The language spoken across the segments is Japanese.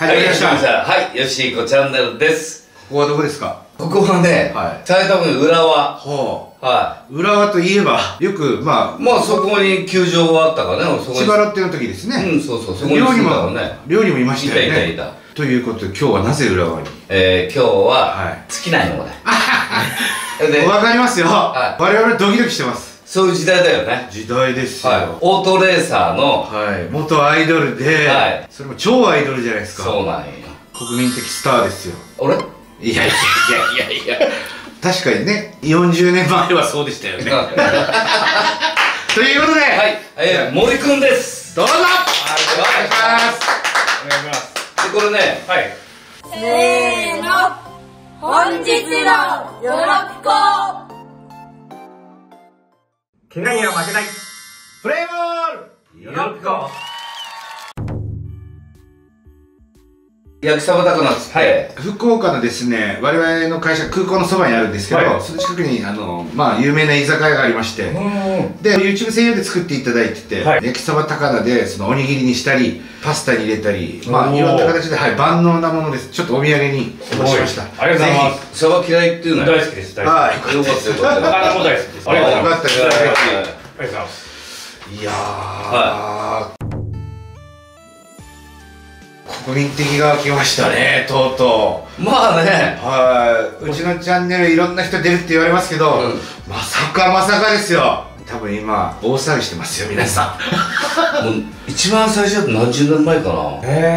始まりました。 はい、よしいこチャンネルです。 ここはどこですか？ ここはね、埼玉県浦和。浦和といえば、よく、まあそこに球場があったからね、 千葉ロッテの時ですね。 うん、そう、そこに住んだからね。 寮にもいましたよね。 いた。 ということで、今日はなぜ浦和に？ 今日は、尽きないのこれ。 わかりますよ。我々ドキドキしてます。 そういう時代だよね。 時代ですよ。 オートレーサーの元アイドルで、それも超アイドルじゃないですか。 そうなんよ。 国民的スターですよ。 俺？いや。 確かにね、40年前はそうでしたよね。ということで、 森くんです。 どうぞ。お願いします。 お願いします。で、これね、 せーの、本日のよろぴこ。 怪我には負けないプレーボールよろぴこ。 焼きそば高菜っつって、 福岡のですね、我々の会社空港のそばにあるんですけど、その近くに有名な居酒屋がありまして、で YouTube 専用で作っていただいてて、焼きそば高菜でそのおにぎりにしたりパスタに入れたり、いろんな形で万能なものです。ちょっとお土産にお持ちしました。 ありがとうございます。 そば嫌いっていうのは大好きです。大好きです。よかったよかった。高菜も大好きです。ありがとうございます。ありがとうございます。 いやー、国民的が来ましたね、とうとう。 まあね、 うちのチャンネルいろんな人出るって言われますけど、まさかですよ。多分今大騒ぎしてますよ皆さん。もう一番最初だと何十年前かな。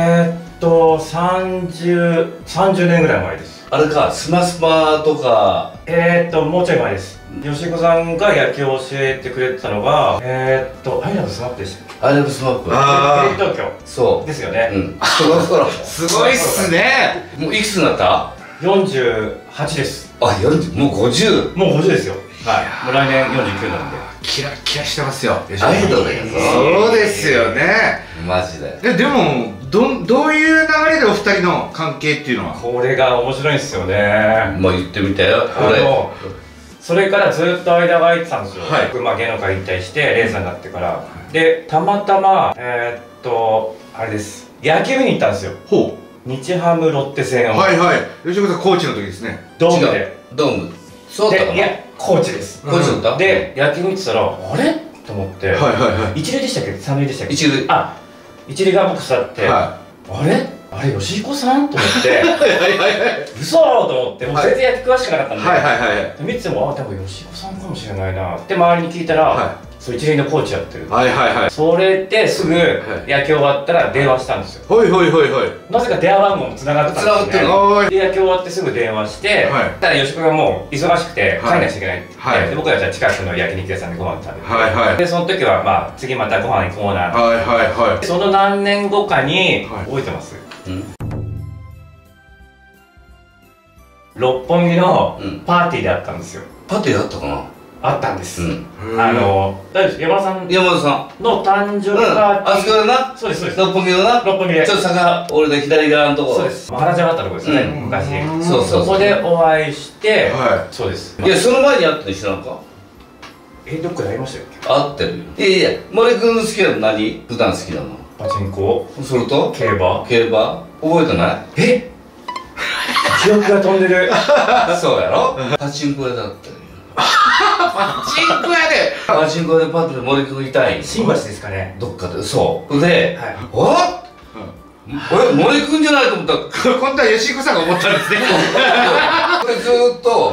30年ぐらい前です。 あれか、スマスパとか。 もうちょい前です。吉子さんが野球を教えてくれてたのが、アイラブスマップでしたっけ？ アイラブスマップ。 テレビ東京。 そうですよね。 すごいっすね。 もういくつになった？ 48です。 あ、40、もう50。 もう50ですよ。はい。もう来年49なんで。 キラキラしてますよ。 アイドルだよ。 そうですよね。 マジで。 でもどういう流れでお二人の関係っていうのは？ これが面白いんですよね。 まあ言ってみたよ。 それからずっと間が空いてたんですよ。僕芸能界引退してレーサーになってから。でたまたまあれです。野球見に行ったんですよ。日ハムロッテ戦を。 吉岡さんコーチの時ですね。 ドームで。 ドーム。そうだったかな。 いやコーチです。 コーチだった。 で野球見てたらあれと思って。一塁でしたっけ？三塁でしたっけ？一塁。あ、一塁が僕座って。あれ吉彦さんと思って嘘と思って、もう全然野球詳しくなかったんで見てても多分吉彦さんかもしれないなって周りに聞いたら、そう一塁のコーチやってる。それですぐ野球終わったら電話したんですよ。なぜか電話番号もつながってたんですよね。で野球終わってすぐ電話して、ただ吉子がもう忙しくて帰らなきゃいけないって言って、僕らじゃあ近くの焼肉屋さんでご飯食べて、でその時は次またご飯行こうなって、その何年後かに覚えてます？六本木のパーティーであったんですよ。 パーティーあったかな。 あったんです。大丈夫です。山田さんの誕生日パーティー。 あそこだな。 そうですそうです。 六本木のな。 六本木で。 ちょっと坂降りて左側のところ。 そうです。原宿あったところですね。昔。 そこでお会いして。そうです。 いやその前に会ってる人なんか。 どっかで会いましたよ。 会ってるよ。いや森君の好きなの何？普段好きなの？ パチンコ。 それと？競馬覚えてない？ 記憶が飛んでる。 そうやろ？パチンコ屋だったよ。 パチンコ屋でパチンコでパッと森君いたい。 新橋ですかね。 どっかで。そうで、森君じゃないと思ったら今度は吉彦さんが思ったんですね。 これずーっと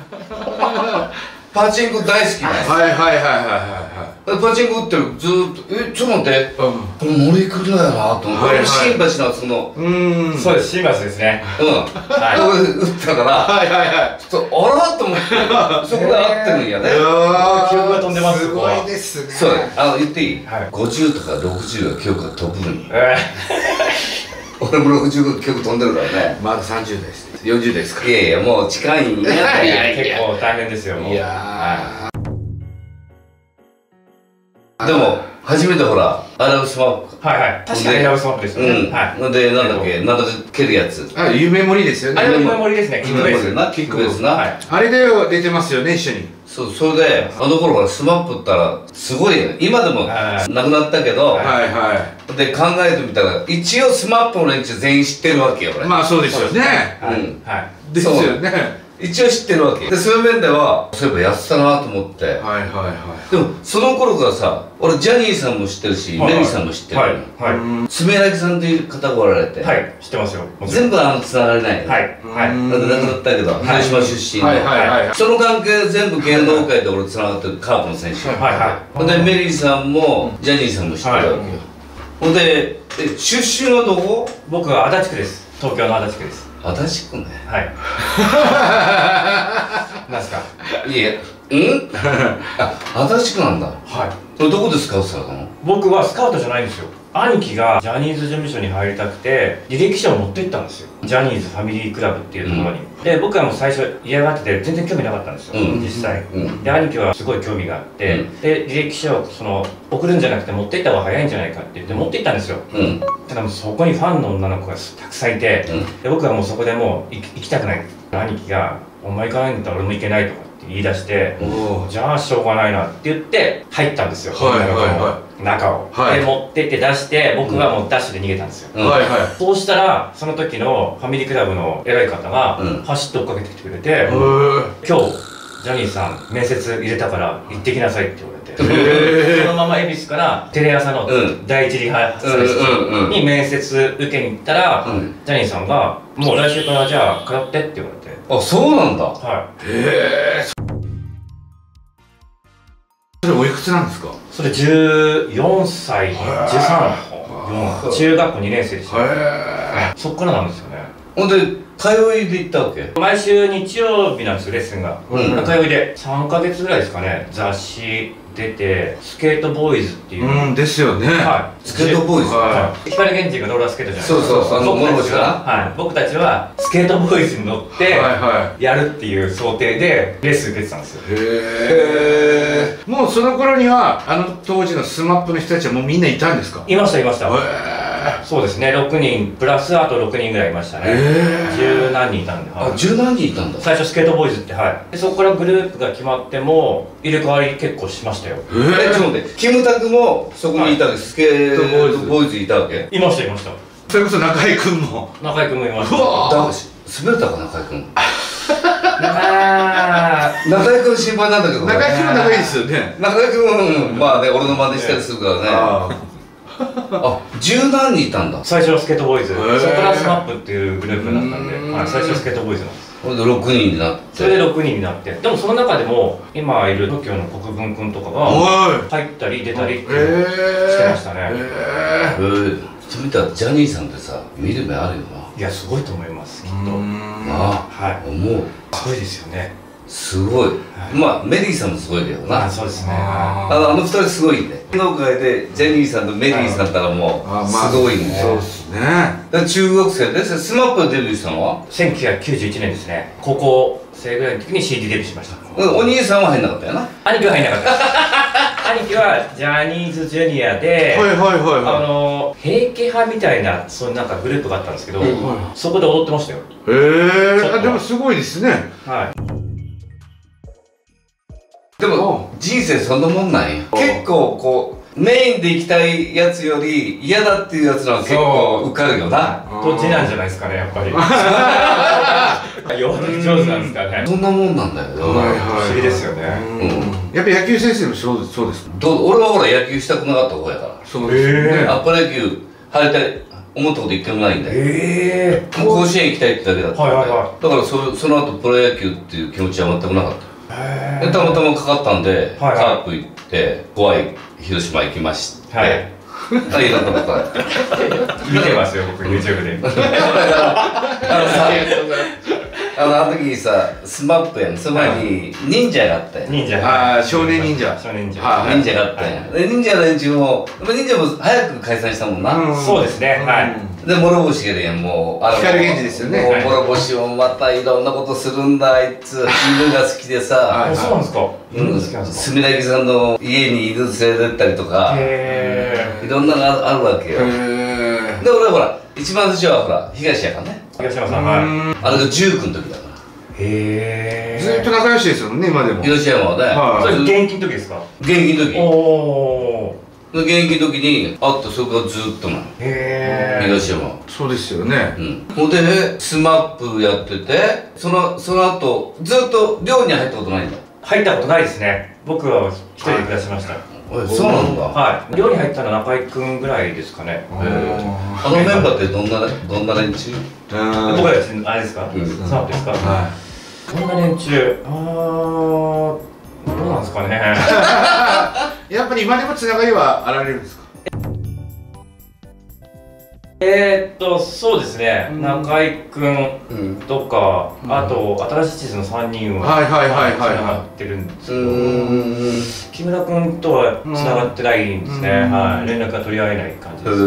パチンコ大好きなんです。パチンコ打ってるずーっとちょっと待ってこれ森君だよなと思って新橋のそのそうです新橋ですね。 ここで打ったからちょっとあらと思ってそこで合ってるんやね。 記憶が飛んでます。 すごいですね。 そう言っていい？50とか60が記憶が飛ぶんや。俺も60が記憶飛んでるからね。 まだ30代です。40代ですか？ いやいやもう近いんや。 結構大変ですよ。 いやでも初めてほらアラブスマップ、 はいはい、確かにアラブスマップですよね。 はいで、なんだっけ、なんか蹴るやつ、 夢盛りですよね。 あれは夢盛りですね。キックベースな、キックベースな、 あれでよ出てますよね、一緒に。 そう、それであの頃からスマップったらすごいよね。今でもなくなったけど、で考えてみたら一応スマップの連中全員知ってるわけよ、これ。 まあそうですよね。 はいですよね。 一応知ってるわけで、そういう面ではそういえばやってたなと思って。でもその頃からさ、俺ジャニーさんも知ってるし、メリーさんも知ってる。爪柳さんという方がおられて、 はい知ってますよ。 全部つながれないよ。はいはい。だって亡くなったけど、広島出身のその関係全部芸能界で俺つながってるカープの選手。ほんでメリーさんもジャニーさんも知ってるわけよ。ほんで出身はどこ？ 僕は足立区です。東京の足立区です。 足立区ね。 はい。なんすか。 いや、足立区なんだ。はい。それどこでスカウトされたの？僕はスカウトじゃないんですよ。兄貴がジャニーズ事務所に入りたくて履歴書を持って行ったんですよ。ジャニーズファミリークラブっていうところに。で僕はもう最初嫌がってて全然興味なかったんですよ、実際。で兄貴はすごい興味があって、で履歴書を送るんじゃなくて持って行った方が早いんじゃないかって言って持って行ったんですよ。ただもうそこにファンの女の子がたくさんいて、で僕はもうそこでもう行きたくない。兄貴が「お前行かないんだったら俺も行けない」とかって言い出して、じゃあしょうがないなって言って入ったんですよ、中を。で持ってって出して、僕はもうダッシュで逃げたんですよ。そうしたらその時のファミリークラブの偉い方が走って追っかけてきてくれて「今日ジャニーさん面接入れたから行ってきなさい」って言われて、そのまま恵比寿からテレ朝の第一リハーサル室に面接受けに行ったら、ジャニーさんが「もう来週からじゃあ通って」って言われて。 あ、そうなんだ。 はい。 へえ。それおいくつなんですか？ それ14歳、13、中学校2年生でした。そっからなんですよね。 ほんで通いで行ったわけ？ 毎週日曜日なんですよ、レッスンが。通いで3ヶ月ぐらいですかね。雑誌出て、スケートボーイズっていう。 ですよね。 はい。 スケートボーイズ。 光源氏がローラースケートじゃないですか。 そうそう、 僕たちはスケートボーイズに乗ってやるっていう想定でレッスン受けてたんですよ。 へえ。もうその頃には当時のスマップの人たちはもうみんないたんですか？ いましたいました。そうですね、6人プラスあと6人ぐらいいましたね。十何人いたんで。 あ、十何人いたんだ。 最初スケートボーイズって、でそこからグループが決まっても入れ替わり結構しましたよ。 ちょっと待って、キムタクもそこにいたんです。スケートボーイズいたわけ？ いましたいました。 それこそ中居君も。 中居君もいました。 滑れたか中居君。中居君心配なんだけど。 中居君は仲いいですよね。 中居君まあね、俺の真似したりするからね。あ、十何人いたんだ。 最初はスケートボーイズ、そこからスマップっていうグループになったんで、最初はスケートボーイズなんです。 それで6人になって、 それで6人になって、でもその中でも今いる TOKIO の国分君とかが入ったり出たりってしてましたね。 そう見たらジャニーさんってさ、見る目あるよな。 いや、すごいと思います、きっと。 はい、思う。 すごいですよね。 すごい。まあメリーさんもすごいけどな。 そうですね。 あの2人すごいんで、芸能界でジャニーさんとメリーさんったらもうすごいんで。 そうですね。 中学生でスマップでデビューしたのは 1991年ですね。高校生ぐらいの時に CD デビューしました。 お兄さんは入んなかったよな。 兄貴は入んなかった兄貴はジャニーズジュニアで、平家派みたいなそういうなんかグループがあったんですけど、そこで踊ってましたよ。 でもすごいですね。 はい。 でも人生そんなもんなんや。結構こうメインで行きたいやつより嫌だっていうやつのは結構受かるよな。 どっちなんじゃないですかね、やっぱり。弱気上手なんですかね。 そんなもんなんだよ。 不思議ですよね。 やっぱ野球先生もそうですか？ 俺はほら野球したくなかった方やから。 そうですね。 プロ野球入りたい思ったこと一回もないんだよ。甲子園行きたいってだけだったんだよ。だからその後プロ野球っていう気持ちは全くなかった。たまたまかかったんで、カープ行って怖い広島行きまして、いろんなこと見てますよ、僕 YouTube で。 あの時にさ、スマップやん、その前に忍者があったやん。 忍者。 少年忍者。 忍者があったやん。忍者の連中も早く解散したもんな。 そうですね。 で諸星がね、もう光源氏ですよね。 もう諸星もまたいろんなことするんだ、あいつ。犬が好きでさ。 そうなんですか。犬好きなんですか。 住田さんの家に犬連れてったりとか、いろんなのがあるわけよ。で俺ほら一番最初はほら東やからね。 東山さん、はい。 あれが19の時だから。 へえ。 ずっと仲良しですよね、今でも。 東山はね。 それ現役の時ですか。 現役の時。 おお。 現役の時に会ってそこからずっとなの。 へえ。 東山。 そうですよね。 ほんでスマップやってて、その後ずっと寮に入ったことないんだ。 入ったことないですね。僕は一人で暮らしました。 そうなんだ。 はい。寮に入ったのは中井くんぐらいですかね。 あのメンバーってどんな連中？ 僕はですね、あれですか？スマップですか？はい。どんな連中？どうなんですかね。 やっぱり今でもつながりはあられるんですか？ そうですね、中井くんとか、あと新しい地図の3人はつながってるんですけど、木村くんとはつながってないんですね。はい、連絡が取り合えない感じです。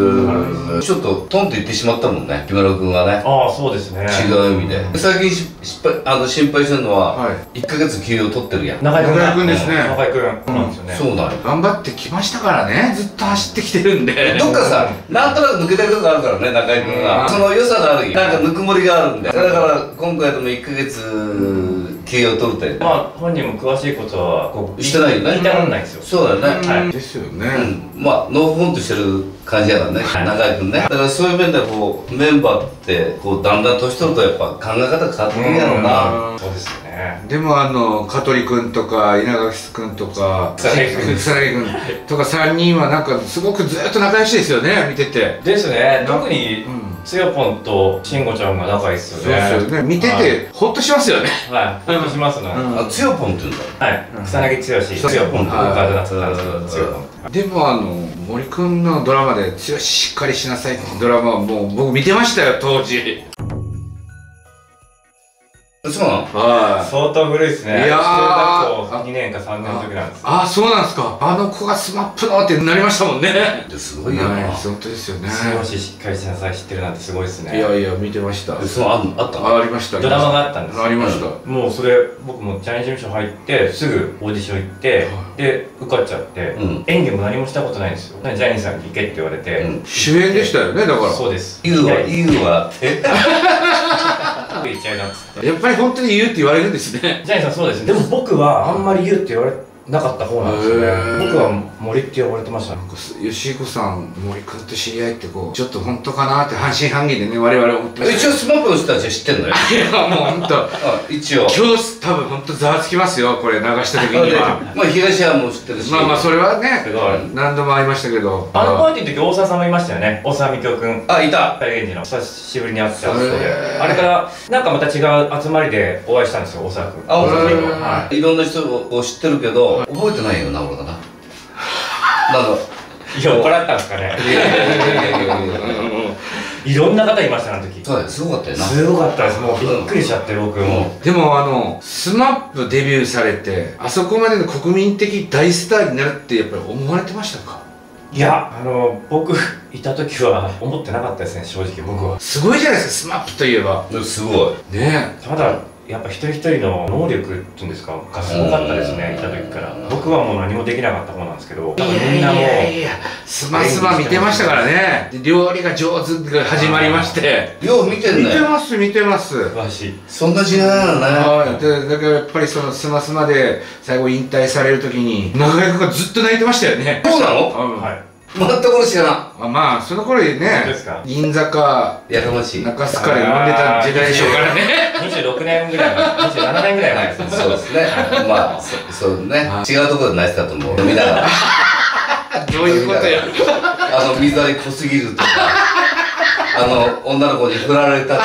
ちょっとトンって言ってしまったもんね、木村くんはね。 ああ、そうですね。 違う意味で。最近心配してるのは1ヶ月休養取ってるやん。 中井くんですね。 中井くんなんですよね。 そうだよ。 頑張ってきましたからね、ずっと走ってきてるんで。 どっかさ、なんとなく抜けてるとこあるからね、中井くん。その良さがあるよ。なんかぬくもりがあるんで。だから今回でも1ヶ月休養取るって。 まあ本人も詳しいことはしてないよね。 言いたがらないですよ。 そうだよね。 はい。ですよね。 まあのほほんとしてる感じやからね、中井くんね。だからそういう面でこうメンバーってこうだんだん年取るとやっぱ考え方変わってくるんやろうな。 そうですよね。 でも香取くんとか稲垣くんとか草薙くんとか3人はなんかすごくずっと仲良しですよね、見てて。 ですね。特につよぽんとしんごちゃんが仲いいっすよね。 そうですよね。見ててホッとしますよね。 はい、ホッとしますね。 つよぽんって言うんだ。 はい、草薙剛、つよぽんとかでなってたんですけど、 でも森くんのドラマで「剛しっかりしなさい」ってドラマはもう僕見てましたよ、当時。 そうなの？ はい。相当古いですね。 いやー、 中学校2年か3年の時なんです。 ああ、そうなんですか。あの子がスマップのってなりましたもんね。 すごいよな。 本当ですよね。 少ししっかりしなさい知ってるなんてすごいですね。 いやいや、見てました。 そうあった？ ありました。 ドラマがあったんです。 ありました。 もうそれ僕もジャニーズ事務所入ってすぐオーディション行ってで受かっちゃって演技も何もしたことないんですよ。ジャニーさんに行けって言われて主演でしたよね、だから。 そうです。 言うわって言っちゃいなっつって。 やっぱり本当に言うって言われるんですね。 ジャニーさんそうですね。でも僕はあんまり言うって言われなかった方なんですよね。僕は森って呼ばれてました。 なんか吉彦さん、森君と知り合いってこうちょっと本当かなって半信半疑でね、我々思ってました。 一応スマップの人たちは知ってんのよ。 いやもう本当一応今日多分本当ざわつきますよ、これ流した時には。 まあ東山も知ってるし、 まあそれはね何度も会いましたけど、 あのパーティーの時大沢さんもいましたよね。大沢みきおくん。 あ、いた。 大源氏の久しぶりに会ってたんですけど、あれからなんかまた違う集まりでお会いしたんですよ、大沢くん。 あ、大沢みきお。はい。いろんな人を知ってるけど覚えてないよな、俺かな。なんかいや、怒られたんですかね。いろんな方いました、あの時。 そうだよ、すごかったよな。 すごかったです。もうびっくりしちゃって、僕も。 でもスマップデビューされてあそこまでの国民的大スターになるってやっぱり思われてましたか？ いや、僕いた時は思ってなかったですね、正直僕は。 すごいじゃないですか、スマップといえば。 すごいね。 ただやっぱ一人一人の能力っていうんですかがすごかったですね、いた時から。僕はもう何もできなかった方なんですけど、みんなもスマ見てましたからね。料理が上手が始まりまして、 よう見てんね。 見てます詳しい。 そんな時代なのね。 はい。だからやっぱりそのスマで最後引退される時に中居君がずっと泣いてましたよね。 そうなの？ はい。 全く俺知らな。 まあその頃にね、銀座やかましい中洲から呼んでた時代でしょうからね。 26年ぐらい、27年ぐらい前ですね。 そうですね。まあそうね。違うところで泣いてたと思う。飲みながら。 どういうことや。 水割り濃すぎるとか、女の子に振られたとか。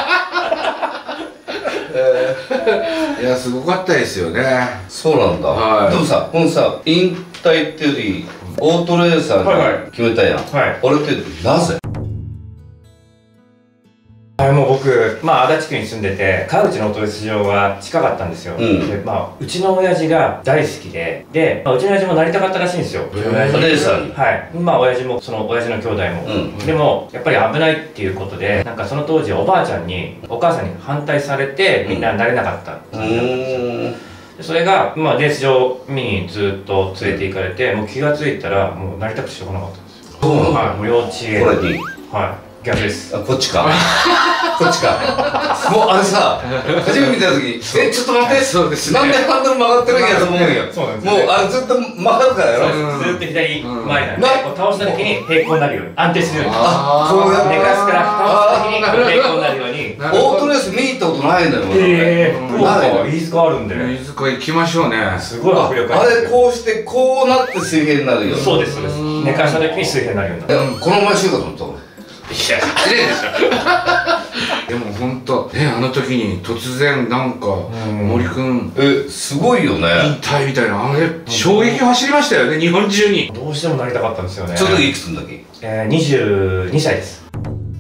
いやすごかったですよね。 そうなんだ。でもさ、このさ引退っていうよりオートレーサーに決めたやん。あれってなぜ？ もう僕、足立区に住んでて、川口のオートレース場は近かったんですよ。で、うちの親父が大好きで、うちの親父もなりたかったらしいんですよ。 レーサーに。 はい。親父も、その親父の兄弟も。でも、やっぱり危ないっていうことで、なんかその当時おばあちゃんに、お母さんに反対されて、みんななれなかった感じだったんですよ。それが、レース場見にずっと連れて行かれて、もう気がついたら、もうなりたくてしょうがなかったんですよ。 そうなの？ はい、もう幼稚園。 これでいい？ はい。逆です。 こっちか。こっちか。もうあれさ、初めて見た時に、ちょっと待って、 そうですね。 なんでハンドル曲がってるんやと思うよ。 そうなんですもうあれずっと曲がるからやろ。 ずっと左前なんで、倒した時に平行になるように、安定するように。 こうやって。 寝かすから倒した時に平行になるように。 オートレース見に行ったことないんだよ。 飯塚あるんで。 飯塚行きましょうね。 すごい迫力あれこうしてこうなって水平になるよ。 そうです。寝かした時に水平になるようになる。 この前週かと思った俺。 いや、失礼でしょ。でも本当あの時に突然なんか森くんすごいよね。 引退みたいな、あれ衝撃走りましたよね、日本中に。 どうしてもなりたかったんですよね。 その時いくつの時 ？22歳です。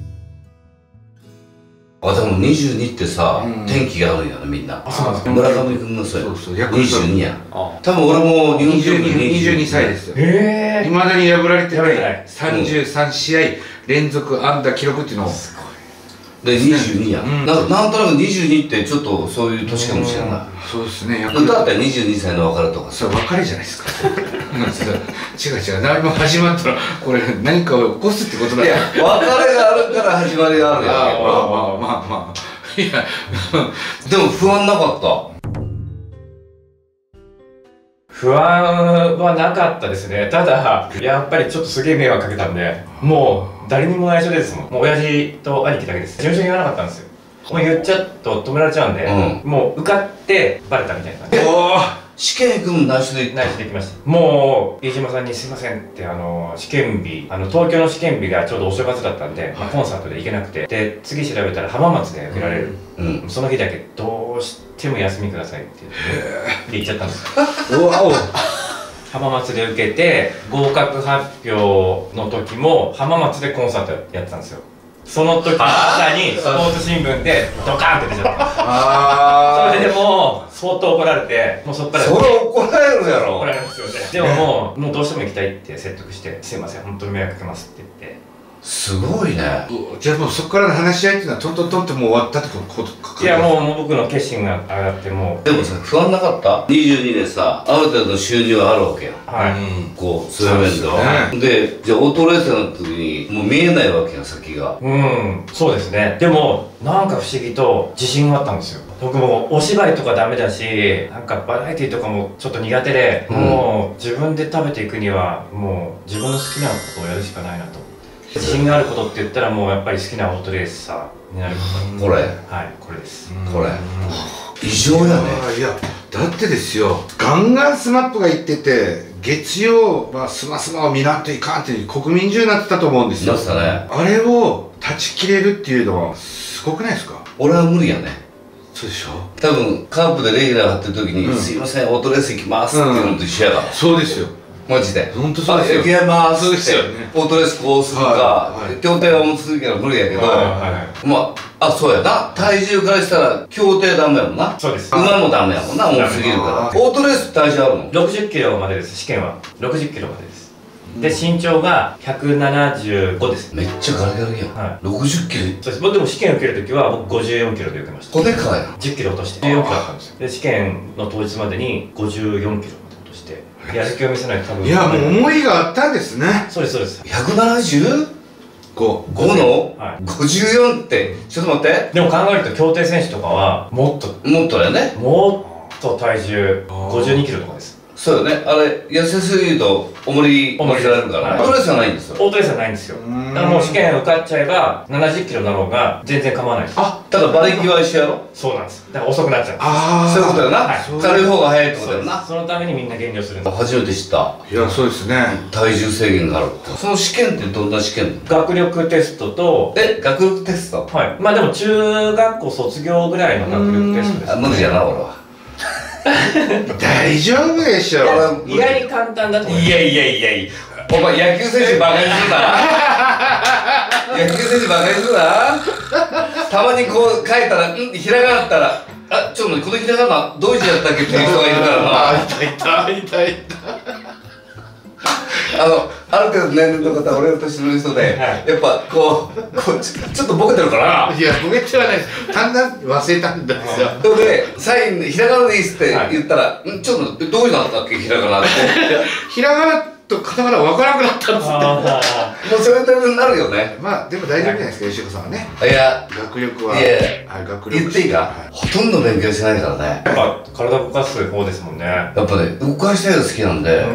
でも22ってさ、天気があるんやね、みんな。村上君がそうや。22や。多分俺も日本記録 22歳ですよ。いまだに破られてない33試合連続安打記録っていうのを。 で22や。なんとなく22ってちょっとそういう年かもしれない。 そうですね。 歌ったら22歳の別れとか。 それ別れじゃないですか。違う何も始まったらこれ何かを起こすってことだよ。 別れがあるから始まりがあるやん。 まあいやでも不安なかった？ 不安はなかったですね。ただやっぱりちょっとすげえ迷惑かけたんで、もう誰にも内緒ですもん。もう親父と兄貴だけです。事務所に言わなかったんですよ。もう言っちゃうと止められちゃうんで、もう受かってバレたみたいな感じで。 試験行くの内緒で内緒できました。もう飯島さんにすいませんって試験日東京の試験日がちょうどお正月だったんで、コンサートで行けなくて、で次調べたら浜松で受けられる、その日だけどうしても休みくださいって言っちゃったんですよ。浜松で受けて合格発表の時も浜松でコンサートやってたんですよ。その時朝にスポーツ新聞でドカーンって出ちゃったんです。それでもう相当怒られて、もうそっからそれ怒られるやろ。 怒られますよね。でももうどうしても行きたいって説得して、すいません本当に迷惑かけますって言って。 すごいね。 じゃあもうそこからの話し合いっていうのはトントントンってもう終わったってことか？ いやもう僕の決心が上がってもう。 でもさ、不安なかった？ 22 でさ、ある程度の収入はあるわけよ。こう、そういう面では。で、じゃあオートレースになった時にもう見えないわけよ、先が。 そうですね。でもなんか不思議と自信があったんですよ。僕もお芝居とかダメだし、なんかバラエティとかもちょっと苦手で、もう自分で食べていくにはもう自分の好きなことをやるしかないなと。自信があることって言ったらもうやっぱり好きなオートレーサーになること。 これ？ はい、これです。 これ異常やね。 いやだってですよ、ガンガンスマップが言ってて、月曜スマスマを見なっていかんって国民中になってたと思うんですよ。 なったね。 あれを断ち切れるっていうのはすごくないですか？ 俺は無理やね。 そうでしょ。 多分カープでレギュラー張ってる時に「すいませんオートレース行きます」っていうのと一緒やから。 そうですよ、 マジで。 本当そうですよ。 行けますそうってですよね。 オートレースこうするか、協定は重すぎるから無理やけど、そうやな、体重からしたら協定ダメやもんな。 そうです。 馬もダメやもんな、重すぎるから。オートレース体重あるの ？60キロまでです。試験は60キロまでです。で身長が175です。 めっちゃガリガリやん。60キロ。 そうです。僕でも試験受けるときは僕54キロで受けました。 こでかいな。 10キロ落として14キロだったんですよ。で試験の当日までに54キロまで落として、やる気を見せないと多分。 いやもう思いがあったんですね。 そうですそうです。 175の54ってちょっと待って。 でも考えると競艇選手とかはもっとやね。 もっと体重52キロとかです。 そうよね。あれ痩せすぎると重り乗せられるから。オートレースはないんですよ。 オートレースはないんですよ。だからもう試験受かっちゃえば70キロだろうが全然構わないです。 ただ馬力は一緒やろ。 そうなんです。だから遅くなっちゃう。 そういうことやな。軽い方が速いってことやな。 そのためにみんな減量するんです。 初めて知った。 いやそうですね。 体重制限があるって。その試験ってどんな試験？ 学力テストと。 学力テスト？ はい。まあでも中学校卒業ぐらいの学力テストです。 無理やな俺は。 大丈夫でしょ。 意外に簡単だと思います。いやお前野球選手バカにするな。野球選手バカにするな。 たまにこう書いたら、ひらがなだったら、あ、ちょっと待って、このひらがな、どういう字だったっけっていう人がいるからな。 あ、いたいたいたいた。 ある程度年齢の方、俺の年の人で、やっぱこうちょっとボケてるかな。 いや、ボケてはないです。単なる忘れたんですよ。 それで、サインでひらがなでいいっすって言ったら、ちょっとどういうのだったっけ、ひらがなって。 ひらがなとカタカナ分からなくなったんですって。もうそういうタイプになるよね。 まあ、でも大丈夫じゃないですか、吉岡さんはね。 いや、 学力は。 いや、 学力。 言っていいか、ほとんど勉強しないからね。 やっぱ体動かす方ですもんね。 やっぱね、動かしたいが好きなんで。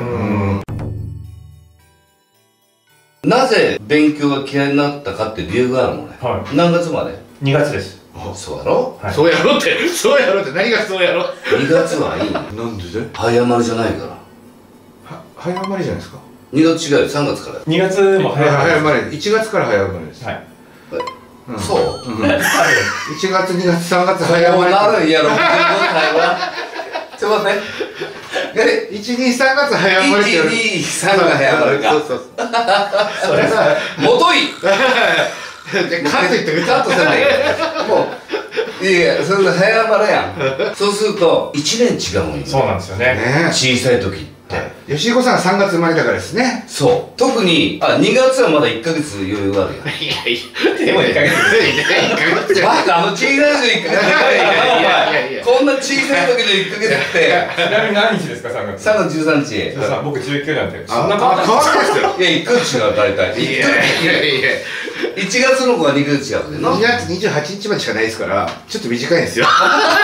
なぜ勉強が嫌いになったかって理由があるのね。何月まで ？2月です。 そうやろ？ そうやろって、そうやろって、何がそうやろ。 2月はいい。 なんでで？ 早まりじゃないから。 早まりじゃないですか。 2月違うよ、3月から。 2月も早まり。1月から早まりです。 はい。そう？ 1月、2月、3月早まり。 なるんやろ、65歳は。ちょっと待って。 1、2、3月早まりって。 1、2、3が早まりか。 そうそう。 それさ、もとい。 カットいってくれ。 カットせない。もう、いやいや、それで早まるやん。そうすると、1年違うもんよ。 そうなんですよね。 小さい時って。 吉彦さんは3月生まれだからですね。 そう。特に、2月はまだ1ヶ月余裕があるよ。 いやいや、でも1ヶ月。1ヶ月。 バカ、小さい時の1ヶ月。こんな小さい時の1ヶ月って。 ちなみに何日ですか、3月。 3月13日。 僕19なんで。 そんな変わらないですよ。 いや、1ヶ月違う、大体。 いやいや。 1月の子は2ヶ月違うで 2月28日までしかないですから、ちょっと短いんですよ。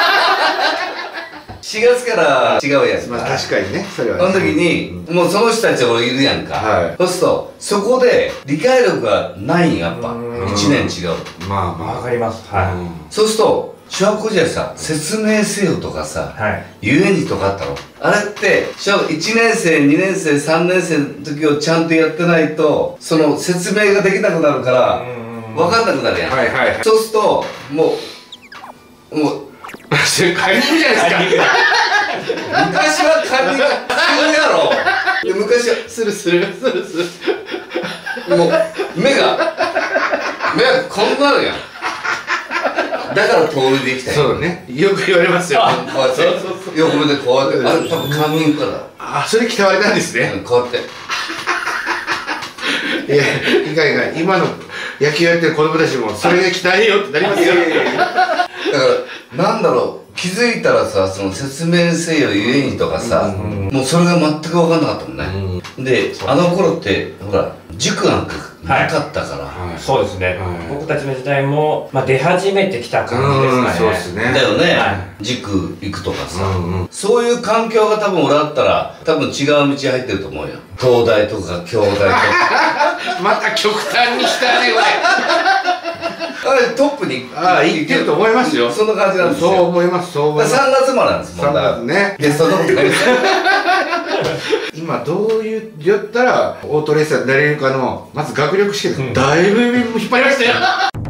4月から違うやつ。 まあ確かにね、それは。 その時に、もうその人たちがいるやんか。そうすると、そこで理解力がないんやっぱ。1年違う。 まあまあ。 わかります。はい。 そうすると、小学校時代さ、説明せよとかさ、遊園地とかあったろ。あれって、小学1年生、2年生、3年生の時をちゃんとやってないと、その説明ができなくなるから、分かんなくなるやん。そうすると、もう、 それカンニングじゃないですか。 昔はカンニング普通やろ。で昔はするする。 もう目がこんなのやん。だから遠いでいきたい。 そうね。よく言われますよ。 こうやって横目でこうやって、あれ多分カンニングから。 あ、それ鍛われたんですね。 こうやって。 いや、いかん。今の野球やってる子供たちもそれで鍛えようってなりますよ。 だからなんだろう、気づいたらさ、その説明せよ遊園地とかさ、もうそれが全く分かんなかったもんね。で、あの頃ってほら塾なんかなかったから。 そうですね。僕たちの時代も出始めてきた感じですかね。 そうですね。 だよね。塾行くとかさ、そういう環境が多分俺だったら多分違う道入ってると思うよ。東大とか京大とか。 また極端に来たねこれ。 あれトップに行ってると思いますよ。 そんな感じなんですよ。 そう思います、そう思います。 3月までなんですもん。 3月ね。 で、そのことないですよ。 今どう言ったらオートレーサーになれるかのまず学力試験だいぶ引っ張りましたよ。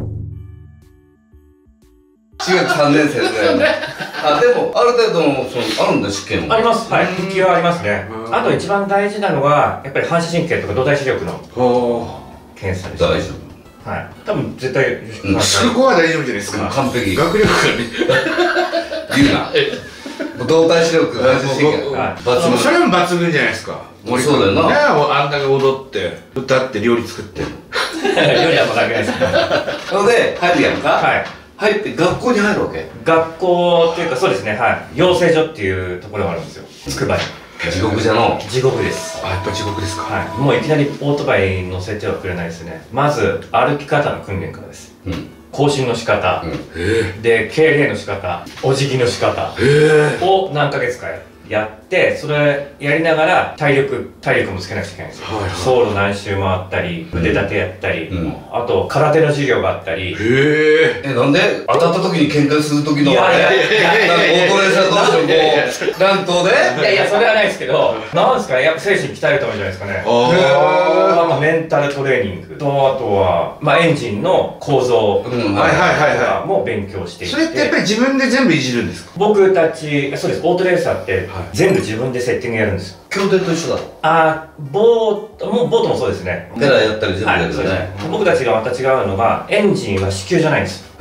中学3年生ぐらいの。でもある程度のあるんだ試験は。 あります。はい。筆記はありますね。あと一番大事なのはやっぱり反射神経とか動体視力の検査です。 大丈夫。 はい。多分絶対そこは大丈夫じゃないですか。 完璧。 学力が言うな。動体視力、反射神経抜群。 それも抜群じゃないですか。 そうだよな。 あんだけ踊って歌って料理作って。 料理はもうだけないです。 それで入るやんか。はい。入って学校に入るわけ。 学校っていうかそうですね。はい。養成所っていうところがあるんですよ。つくばに。 地獄じゃの。 地獄です。 やっぱ地獄ですか。 はい。もういきなりオートバイ乗せてはくれないですね。まず歩き方の訓練からです。行進の仕方、で敬礼の仕方、お辞儀の仕方を何ヶ月かやって、それやりながら体力もつけなくちゃいけないんですよ。走路何周回ったり、腕立てやったり、あと空手の授業があったり。 なんで当たった時に喧嘩する時のあれ、オートレーサー同士のこう乱闘で。 いやそれはないですけど、なんですかね、やっぱ精神鍛えるためじゃないですかね。あとメンタルトレーニングと、あとはエンジンの構造も勉強していて。 それってやっぱり自分で全部いじるんですか？ 僕たち、そうです、オートレーサーって全部自分でセッティングやるんですよ。 競艇と一緒だ。 ボートもそうですね。 ペラやったり全部やるよね。 僕たちがまた違うのが、エンジンは支給じゃないんです。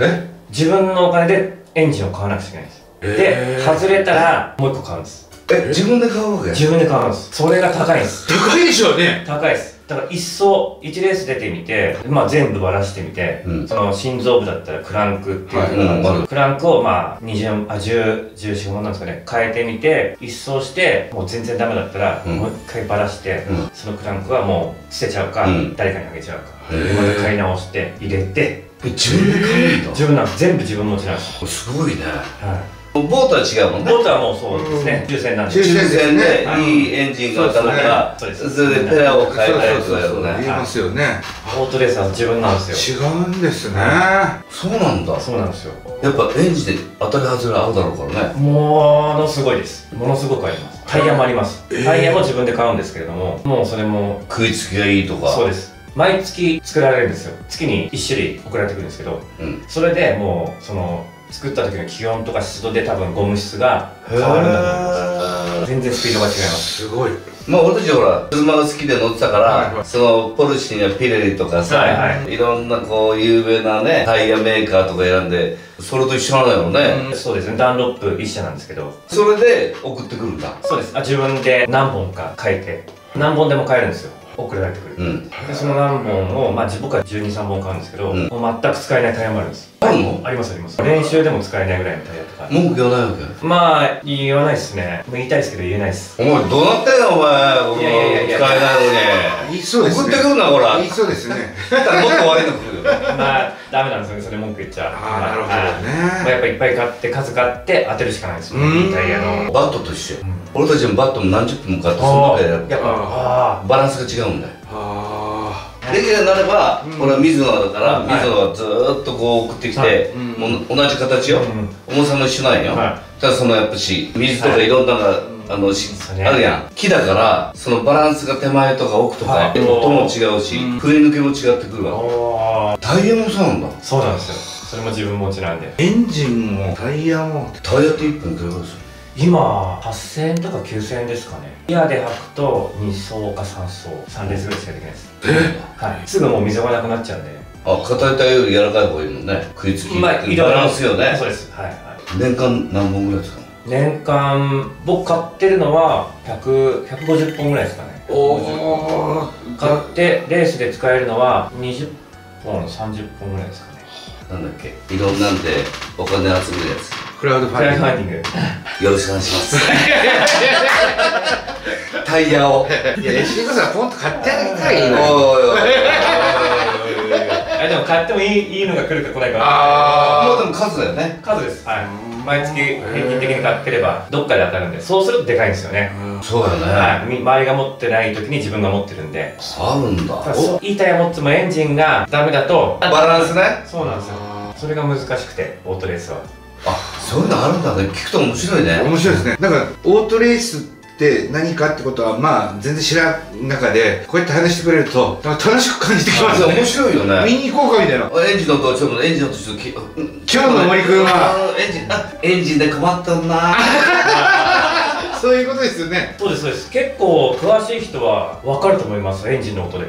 自分のお金でエンジンを買わなくちゃいけないんです。で外れたらもう1個買うんです。 自分で買うわけ？ 自分で買うんです。それが高いんです。 高いでしょうね。 高いです。だから一層1レース出てみて、まあ全部割らしてみて、その心臓部だったらクランクっていうのがあるんですけど、クランクをまあ14、15なんですかね、変えてみて一掃して、もう全然ダメだったらもう一回ばらして、そのクランクはもう捨てちゃうか、誰かにあげちゃうか、また買い直して入れて、 自分で買うんだ。 自分なんです。全部自分持ちなんです。 すごいね。 はい。 ボートは違うもんね。 ボートはもうそうですね、抽選なんで。 抽選でいいエンジンが当たるから、それでペラを変えたりとかやるね。 言いますよね。 ボートレースは自分なんですよ。 違うんですね。 そうなんだ。 そうなんですよ。 やっぱエンジンで当たり外れ合うだろうからね。 ものすごいです。ものすごくあります。タイヤもあります。タイヤも自分で買うんですけれども、もうそれも食いつきがいいとか。 そうです。毎月作られるんですよ。月に1種類送られてくるんですけど、それでもうその作った時の気温とか湿度で多分ゴム質が変わるんだと思います。全然スピードが違います。 すごい。 まあ俺たちほら車が好きで乗ってたから、そのポルシェやピレリとかさ、いろんなこう有名なねタイヤメーカーとか選んで、それと一緒なんだよね。 そうですね。ダンロップ一社なんですけど、 それで送ってくるんだ。 そうです。自分で何本か書いて、何本でも買えるんですよ。送られてくる。でその何本を、まあ僕は12、3本買うんですけど、もう全く使えないタイヤもあるんです。 あるの？ ありますあります。練習でも使えないぐらいのタイヤとか。 文句言わないわけ？ まあ言わないですね。言いたいですけど言えないです。 お前どうなってんのお前。いや使えないのに。 言いそうですね。 送ってくるなほら。 言いそうですね。 もっと悪いの来るよ。 まあダメなんですよね。それ文句言っちゃう。 ああなるほどね。 まあやっぱいっぱい買って数買って当てるしかないですよね。いいタイヤの。 バットと一緒。俺たちもバットも何十分も買ってその中でやるから。バランスが違うんだよ。レギュラーになれば、俺は水野だから水野がずーっとこう送ってきて、同じ形よ、重さも一緒なんよ。ただそのやっぱし水とかいろんなあるやん。木だからそのバランスが手前とか奥とか音も違うし、振り抜けも違ってくるわけ。タイヤもそうなんだ。 そうなんですよ。それも自分持ちなんで。 エンジンもタイヤも。 タイヤって1本いくらぐらいする？ 今8000円とか9000円ですかね。ギアで履くと2走か3走3レースぐらいしかできないです。はい。すぐもう溝がなくなっちゃうんで。 硬いタイヤより柔らかい方がいいもんね。食いつきバランスよね。 そうです。はい。 年間何本ぐらいですか？ 年間僕買ってるのは150本ぐらいですかね。買ってレースで使えるのは20本30本ぐらいですかね。 なんだっけ、いろんなんでお金集めるやつ。 クラウドファンディング。 よろしくお願いします。タイヤを。 いや、吉彦さんポンと買ってあげたらいいの。 でも買ってもいいのが来るか来ないか。 もうでも数だよね。 数です。はい。毎月平均的に買ってればどっかで当たるんで、そうするとでかいんですよね。 そうだね。 はい。周りが持ってない時に自分が持ってるんで。 あるんだ。 いいタイヤ持ってもエンジンがダメだとバランスね。 そうなんですよ。それが難しくてオートレースは。 あ、そういうのあるんだね。聞くと面白いね。 面白いですね。なんかオートレースって何かってことはまあ全然知らん中でこうやって話してくれると楽しく感じてきますね。 面白いよね。 見に行こうかみたいな。 エンジンの音ちょっとエンジンの音ちょっと今日の森君はエンジンで困ったんな。 そういうことですよね。 そうですそうです。結構詳しい人は分かると思います。エンジンの音で。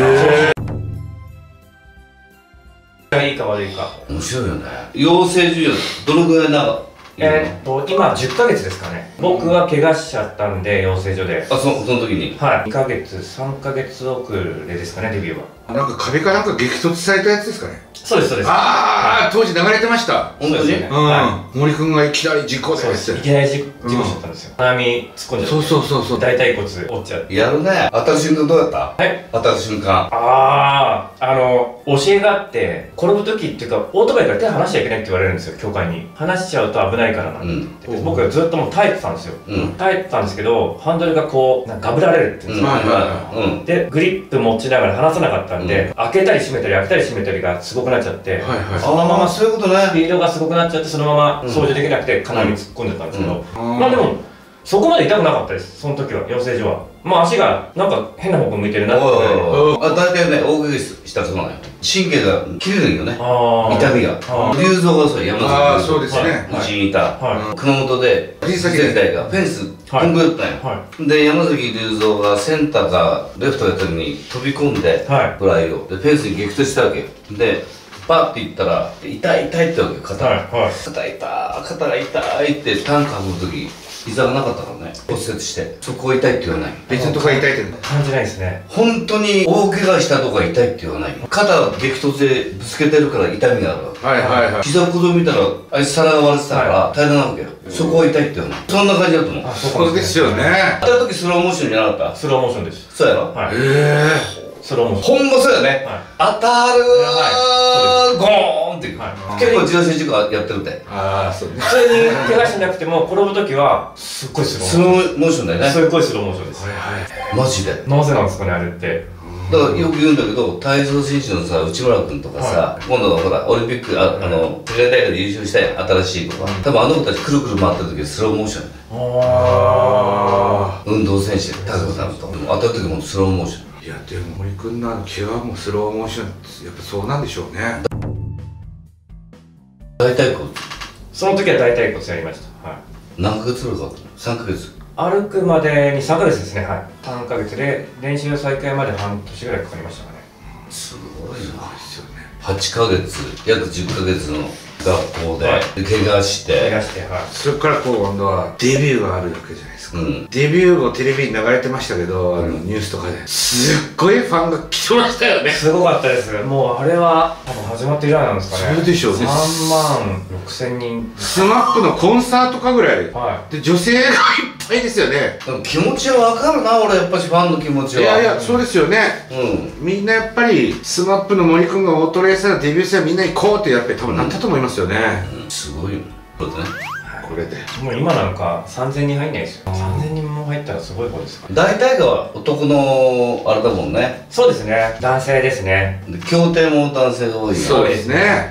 いいか悪いか。 面白いよね。養成所どのぐらい長い？ 今10ヶ月ですかね。僕は怪我しちゃったんで養成所で。 その時に。 はい。2ヶ月3ヶ月遅れですかね、デビューは。 なんか壁かなんか激突されたやつですかね。 そうですそうです。 ああ、当時流れてました。 本当に。 森君がいきなり事故で。 いきなり事故しちゃったんですよ。鼻網突っ込んじゃって。そう。大腿骨折っちゃって。 やるね。当たる瞬間どうやった？はい。当たる瞬間。 教えがあって、転ぶ時っていうかオートバイから手離しちゃいけないって言われるんですよ、教官に。離しちゃうと危ないからなんて。僕はずっともう耐えてたんですよ。耐えてたんですけど、ハンドルがこうガブられるっていうんですか。でグリップ持ちながら離さなかったんで、開けたり閉めたり開けたり閉めたりがすごくなっちゃって、そのままスピードがすごくなっちゃって、そのまま操縦できなくて金網突っ込んじゃったんですけど、まあでもそこまで痛くなかったです、その時は。養成所はまあ足がなんか変な方向向いてるなって。 大体ね、大怪我したらそうなのよ。神経が切れるんよね、痛みが。龍造がそう、山崎そうですね。 うちにいた熊本で藤崎大がフェンスコンクやったんよ。で山崎龍造がセンターかレフトやった時に飛び込んでフライをでフェンスに激突したわけで、 パッて行ったら痛い痛いってわけよ、肩が。肩が痛いってタンク運ぶ時膝がなかったからね、骨折して、そこ痛いって言わない。 別のとこが痛いって感じないですね。 本当に大怪我したとこが痛いって言わない。肩が激突でぶつけてるから痛みがあるわけ。 はいはいはい。 膝小僧見たらあいつ皿が割れてたから平らなわけよ。そこは痛いって言わない。そんな感じだと思う。 そうですよね。 あった時スローモーションじゃなかった？ スローモーションです。 そうやろ？ はい。スローモーション。 ほんまそうやね。当たるー、ゴーンって結構自動車事故やってるって。 ああ、そうね。 普通に怪我しなくても転ぶ時はすっごいスローモーションだよね。 すっごいスローモーションです。 マジで。 なぜなんですかね、あれって。 だからよく言うんだけど、体操選手のさ、内村君とかさ、今度ほらオリンピック世界大会で優勝したやん、新しい子が。多分あの子たちくるくる回ってる時はスローモーションやね。運動選手高子さんと当たる時もスローモーション。 いやでも森君の怪我もスローモーションってやっぱそうなんでしょうね。 大腿骨。 その時は大腿骨やりました。 何ヶ月ぐらいかかったの？3ヶ月。 歩くまでに3ヶ月ですね。はい。3ヶ月で練習再開まで半年ぐらいかかりましたかね。 すごいな。ですよね。8ヶ月、約10ヶ月の学校で怪我して、 それから今度はデビューがあるわけじゃないですか。デビュー後テレビに流れてましたけど、ニュースとかですっごいファンが来てましたよね。 すごかったです。もうあれは多分始まって以来なんですかね。 そうでしょうね。 3万6000人。 SMAPのコンサートかぐらいで女性がいっぱいですよね。 気持ちは分かるな、俺やっぱしファンの気持ちは。 いやいや、そうですよね。みんなやっぱり SMAP の森君がオートレーサーのデビュー戦みんな行こうってやっぱり多分なったと思いますよね。 すごいよ。これでね。 これでもう今なんか3000人入んないですよ。3000人も入ったらすごい方ですから。 大体が男のあれだもんね。 そうですね、男性ですね。 競艇も男性が多い。 そうですね。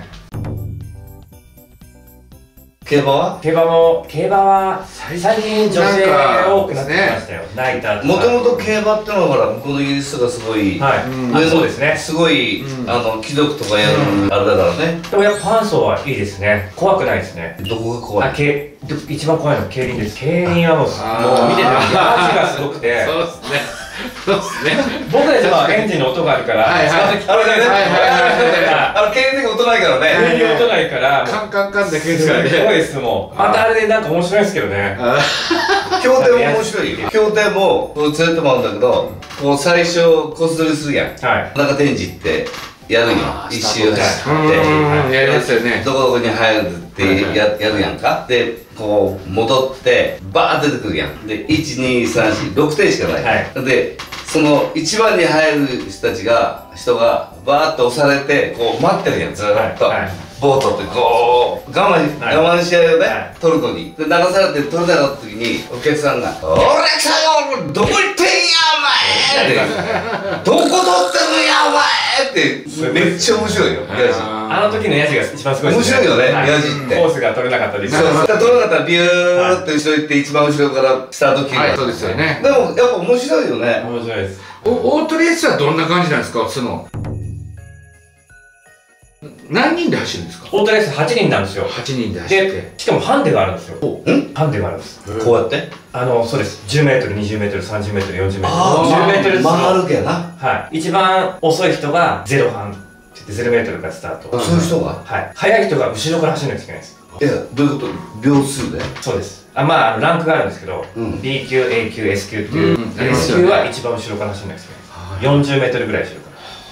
競馬は最近女性が多くなってきましたよ。ナイターとか。 もともと競馬ってのはほら向こうのイギリスがすごい、 そうですね、 すごい貴族とかやるあれだからね。 でもやっぱファン層はいいですね。怖くないですね。 どこが怖い？ 一番怖いのは競輪です。競輪はもう見てて味がすごくて。 そうですね。そうですね。 僕たちはエンジンの音があるから、 競輪って音ないからね。 競輪音ないからカンカンカンだけですからね。 すごいですもん。またあれでなんか面白いですけどね。 競艇も面白いよ。競艇も連れてもらうんだけど、こう最初コス取りするやん。中天神ってやるよ。一周走ってやりますよね。 どこどこに入るってやるやんか。でこう戻ってバーッ出てくるやん。で12346点しかない。でその1番に入る人がバーッと押されてこう待ってるやん、ずーっと。ボートってこう我慢し合いをね取るのにで流されて取れなかった時にお客さんが「俺さよどこ行ってんやお前!」って「どこ取ってるんやお前!」ってめっちゃ面白いよヤジ。 あの時のヤジが一番すごいですね。 面白いよねヤジって。 コースが取れなかったり。 そう取れなかったらビューって後ろ行って一番後ろからスタート切る。 そうですよね。 でもやっぱ面白いよね。 面白いです。 オートレースはどんな感じなんですか？その何人で走るんですか？ オートレース8人なんですよ。 8人で走って。 しかもハンデがあるんですよ。ハンデがあるんです。 こうやってそうです。10メートル、20メートル、30メートル、40メートル。 10メートル回るけどな。 はい。一番遅い人が0半って言って0メートルからスタート。 そういう人が？ はい。速い人が後ろから走らなきゃいけないです。 いや、どういうこと？秒数で？ そうです。まあランクがあるんですけど、B 級、A 級、S 級っていう、S 級は一番後ろから走らなきゃいけない。40メートルぐらい後ろから。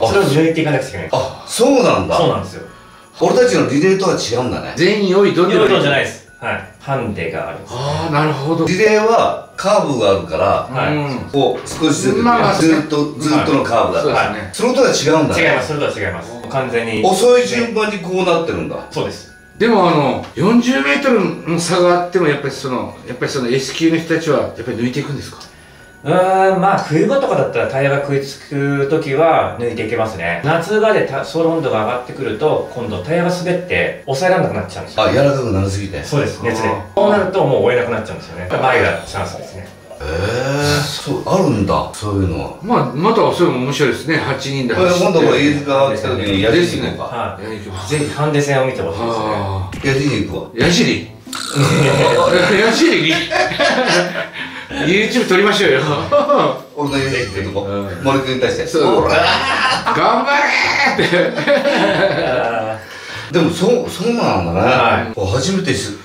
それを抜いていかなくちゃいけない。 あ、そうなんだ。 そうなんですよ。 俺たちのリレーとは違うんだね。 全員用意どんじゃないです。はい。ハンデがあるんです。 ああ、なるほど。 リレーはカーブがあるから、こう少しずつずっとのカーブだから。それとは違うんだね。 違います。それとは違います。完全に。 遅い順番にこうなってるんだ。 そうです。 でも40メートルの差があってもやっぱりその S 級の人たちはやっぱり抜いていくんですか？ まあ冬場とかだったらタイヤが食いつく時は抜いていけますね。夏場で走路温度が上がってくると今度タイヤが滑って抑えられなくなっちゃうんですよ。 柔らかくなりすぎて。 そうです、熱で。そうなるともう追えなくなっちゃうんですよね。前がチャンスですね。 そうあるんだ、そういうのは。 またそういうのも面白いですね。8人で走って。今度これ飯塚が来た時にやりに行こうか。 ぜひハンデ戦を見てほしいですね。 やりに行こう。 やじりやじりYouTube 撮りましょうよ。 俺の家ってとこ森君に対して頑張れーってでもそうなんだね。はい。初めて知った。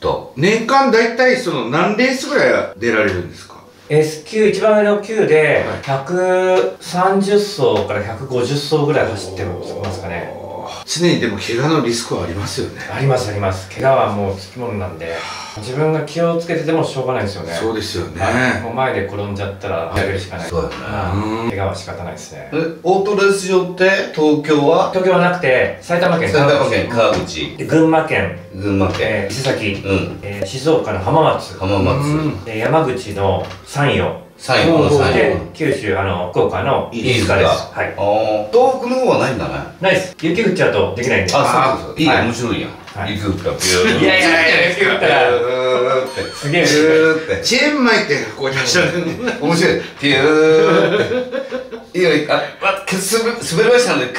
年間大体何レースぐらい出られるんですか？ S 級、一番上の級で130走から150走ぐらい走ってますかね。 常にでも怪我のリスクはありますよね。 ありますあります。怪我はもうつきものなんで、自分が気をつけててもしょうがないですよね。 そうですよね。 もう前で転んじゃったらやめるしかない。そうだね。怪我は仕方ないですね。 オートレース場って東京はなくて、埼玉県川口、 群馬県伊勢崎、静岡の浜松、山口の山陽で、九州福岡の飯塚です。はい。 東北の方はないんだね。 ないです。雪降っちゃうとできないんで。 あ、そうです。いい、面白いやん。雪降ったらいやいや、雪降ったらすげえチェーン巻いてこうやって面白い。ピューっていや、滑りましたね。いや、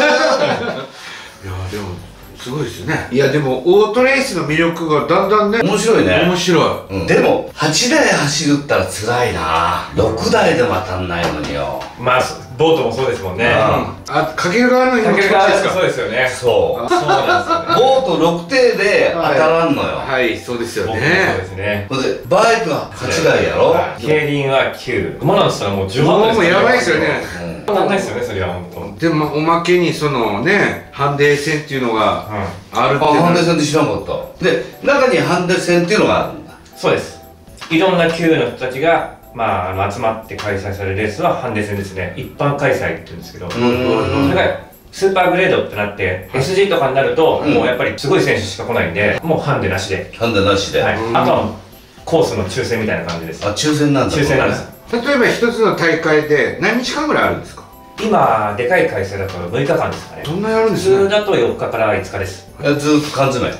でもすごいですね。いや、でもオートレースの魅力がだんだんね、 面白いね。 面白い。でも8台走るったら辛いな。6台でも当たんないのによ。 まあボートもそうですもんね。 かける側のかける側ですか。そうですよね。 そうなんですよね。ボート6艇で当たらんのよ。 はい、そうですよね。 そうですね。 バイクは8台やろ。 競輪は9。馬なんつったらもう18ですよね。 もうやばいですよね。 当たんないですよね、それは本当。 でもおまけにハンデ戦っていうのがあるって。 ハンデ戦って知らなかった。で、中にハンデ戦っていうのがあるんだ。 そうです。いろんな級の人たちが集まって開催されるレースはハンデ戦ですね。一般開催って言うんですけど、それがスーパーグレードってなって SG とかになるともうやっぱりすごい選手しか来ないんで、もうハンデなしで。 ハンデなしで。 あとはコースの抽選みたいな感じです。 抽選なんだ。 抽選なんです。 例えば一つの大会で何日間ぐらいあるんですか？ 今でかい開催だと6日間ですかね。 そんなやるんですね。 普通だと4日から5日です。 ずっと缶詰。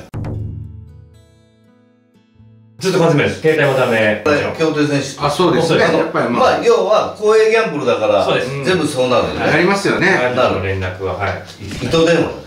ずっと缶詰です。携帯もダメ。 競艇選手。 そうですね。やっぱり要は公営ギャンブルだから全部そうなるよね。 ありますよね。 なる連絡は糸電話。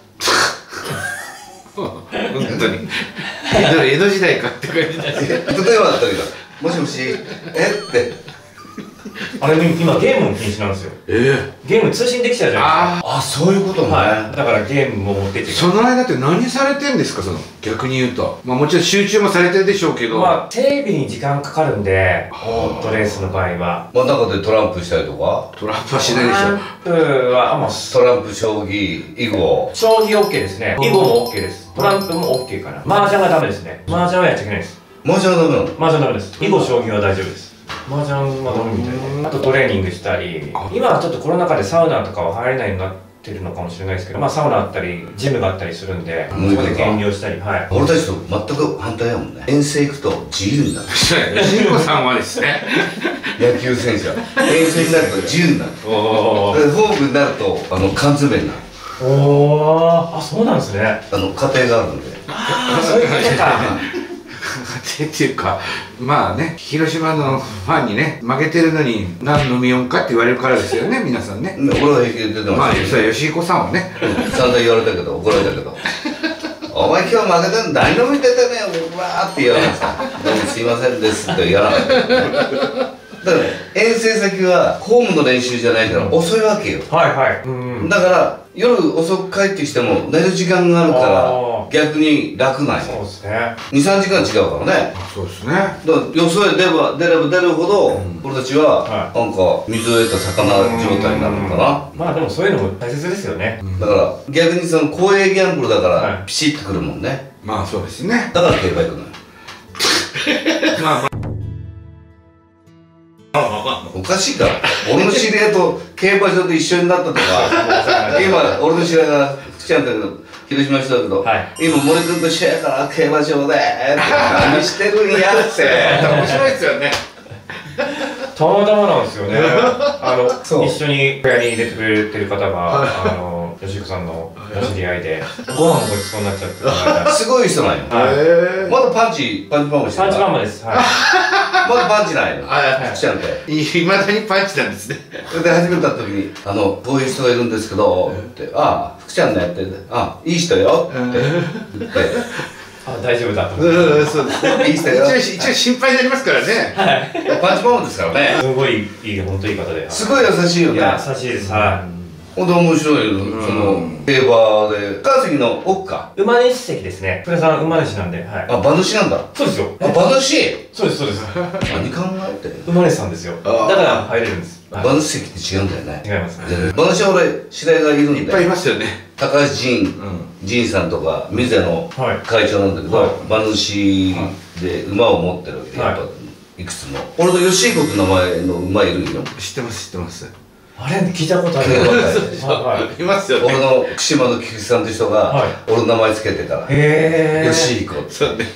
本当に江戸時代かって感じだし。 糸電話だったけど、もしもしってあれ今ゲームも禁止なんですよ。ゲーム通信できちゃうじゃないですか。 そういうことね。 だからゲームも持ってって。 その間って何されてんですか？逆に言うと、もちろん集中もされてるでしょうけど、 テレビに時間かかるんで、オートレースの場合は中でトランプしたりとか。 トランプはしないでしょ。 トランプはトランプ、将棋、囲碁。 将棋 OK ですね。囲碁も OK です。トランプも OK かな。麻雀はダメですね。麻雀はやっちゃいけないです。 麻雀はダメなの？ 麻雀ダメです。囲碁、将棋は大丈夫です。麻雀はダメみたいで、あとトレーニングしたり、今はちょっとコロナ禍でサウナとかは入れないようになってるのかもしれないですけど、サウナあったりジムがあったりするんで、そこで減量したり。 俺たちと全く反対やもんね。遠征行くと自由になる。 慎吾さんはですね、 野球選手は遠征になると自由になる。フォークになると缶詰になる。 そうなんですね。 家庭があるんで。 そういうことか。 っていうか、広島のファンにね、負けてるのに何飲みよんかって言われるからですよね、皆さんね。 俺は平気で出てます。 吉彦さんはね、 散々言われたけど、怒られたけど、お前今日負けてんの何飲み出てねえよ、わーって言われました。どうもすいませんですって言わなかった。だから遠征先はホームの練習じゃないから遅いわけよ。だから夜遅く帰ってきても寝る時間があるから逆に楽なんよ。 そうですね。 23時間違うからね。 そうですね。 だからよそへ出れば出るほど俺たちはなんか水を得た魚状態になるのかな。でもそういうのも大切ですよね。 だから逆に公営ギャンブルだからピシッとくるもんね。 そうですね。 だから競馬行くのよ。おかしいから。俺の知り合いと競馬場で一緒になったとか今俺の知り合いが福ちゃんだけど広島の人だけど、今森君と一緒やから競馬場で何してるんやって面白いですよね。 たまたまなんですよね。一緒に部屋に入れてくれてる方が吉久さんのお知り合いでご飯ごちそうになっちゃってすごい人なんよ。まだパンチパンマンもしてる。 パンチマンマです。 まだパンチないの。福ちゃんって。 いまだにパンチなんですね。 で始めた時にこういう人がいるんですけどって福ちゃんねっていい人よって言って。 大丈夫だと。 そうですね。いい人よ。一応心配になりますからね。 パンチマンですからね。 すごいいい、本当いい方で。 すごい優しいよね。 優しいです。 ほんと面白いよ、その競馬で川崎の奥か馬主席ですね。福田さん馬主なんで。はい。 あ、馬主なんだ。 そうですよ。 あ、馬主。 そうです、そうです。 何考えて馬主さんですよ。だから入れるんです。 馬主席って違うんだよね。 違いますね。 馬主は俺知り合いがいるんだよ。 いっぱいいますよね。 高橋仁さんとか水谷の会長なんだけど、馬主で馬を持ってるわけで、やっぱいくつも。俺と吉彦って名前の馬いるよ。 知ってます、知ってます。 あれ聞いたことある。 いますよね。 俺の福島の菊池さんという人が俺の名前つけてたら吉彦って。そうね。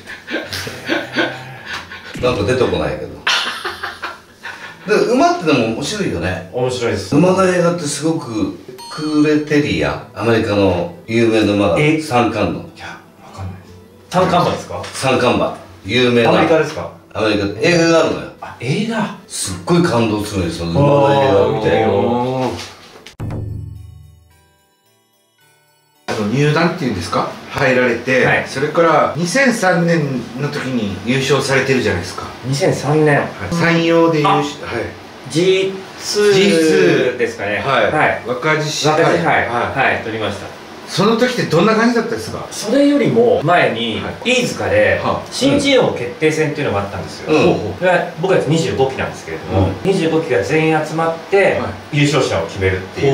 なんか出てこないけど。で馬ってでも面白いよね。 面白いです。 馬の映画ってすごくクーレテリア、アメリカの有名な馬が三冠馬。いや、わかんない。三冠馬ですか？三冠馬。有名な。 アメリカですか？ アメリカで映画があるのよ。 あ、映画？ すっごい感動するんですよ、馬の映画を見て。 入団っていうんですか、入られて、はい、それから2003年の時に優勝されてるじゃないですか。 2003年、 山陽で優勝、はい、 G2 ですかね。 はい、若獅子杯、はい、取りました。 その時ってどんな感じだったんですか？ それよりも前に飯塚で新人王決定戦っていうのがあったんですよ。それは僕たち25期なんですけれども、25期が全員集まって優勝者を決めるっていう、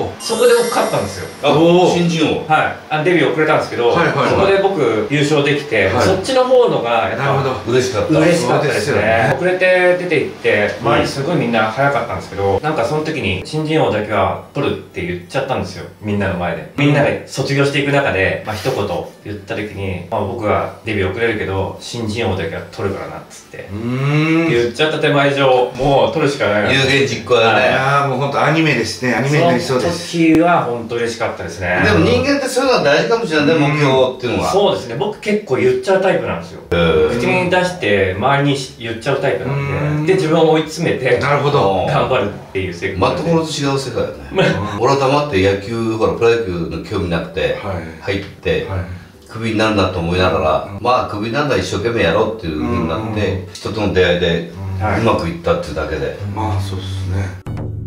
そこで僕勝ったんですよ。 新人王、 はい、デビュー遅れたんですけど、そこで僕優勝できて、そっちの方のがやっぱ嬉しかった。 嬉しかったですね。遅れて出ていって周りすごいみんな早かったんですけど、なんかその時に新人王だけは取るって言っちゃったんですよ、みんなの前で。みんなが卒業していく中で、一言言った時に、僕はデビュー遅れるけど新人王だけは取るからなっつって言っちゃった手前上、もう取るしかない。 有言実行だね。 いやもう本当アニメですね。アニメになりそうです。 その時は本当嬉しかったですね。 でも人間ってそういうのは大事かもしれないね、目標っていうのは。 そうですね、僕結構言っちゃうタイプなんですよ。口に出して周りに言っちゃうタイプなんで、自分を追い詰めて頑張るっていう性格。 全く俺と違う世界だね。俺は黙って野球、ほらプロ野球の興味なくて入ってクビになるんだと思いながら、まあクビになるのは一生懸命やろうっていうふうになって人との出会いでうまくいったっていうだけで。 まあそうですね。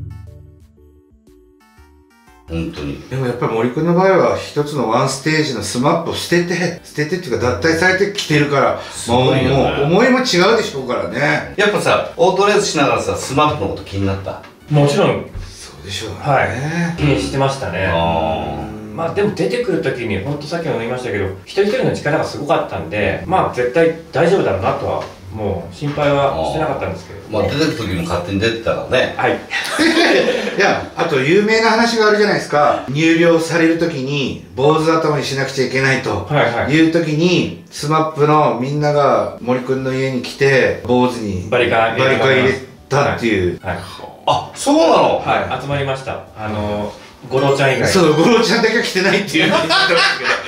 本当に。 でもやっぱり森君の場合は一つのワンステージのスマップを捨ててっていうか脱退されてきてるから、もう思いも違うでしょうからね。 やっぱさ、オートレースしながらさ、スマップのこと気になった？ もちろんそうでしょうね。 はい、気にしてましたね。まあでも出てくる時に本当さっきも言いましたけど、一人一人の力がすごかったんで、まあ絶対大丈夫だろうなとはもう心配はしてなかったんですけど、 まあ出てくる時も勝手に出てたらね。 はい。 いや、あと有名な話があるじゃないですか。入寮される時に坊主頭にしなくちゃいけないという時に、スマップのみんなが森君の家に来て坊主にバリカン入れたっていう。 あ、そうなの？ はい、集まりました。五郎ちゃん以外。 そう、五郎ちゃんだけは来てないっていうのを聞いてま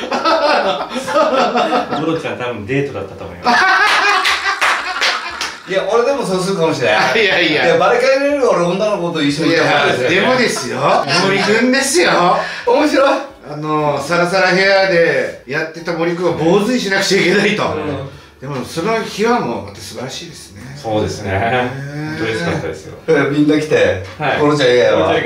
したけど。五郎ちゃん多分デートだったと思います。 いや、俺でもそうするかもしれない。 いや、 バリカン入れる俺女の子と一緒にいたからですよ。 でもですよ、森君ですよ。 面白い。 サラサラヘアでやってた森君は坊主にしなくちゃいけないと。でもその日はもうまた素晴らしいですね。 そうですね。嬉しかったですよ。 みんな来て、コロちゃん以外は。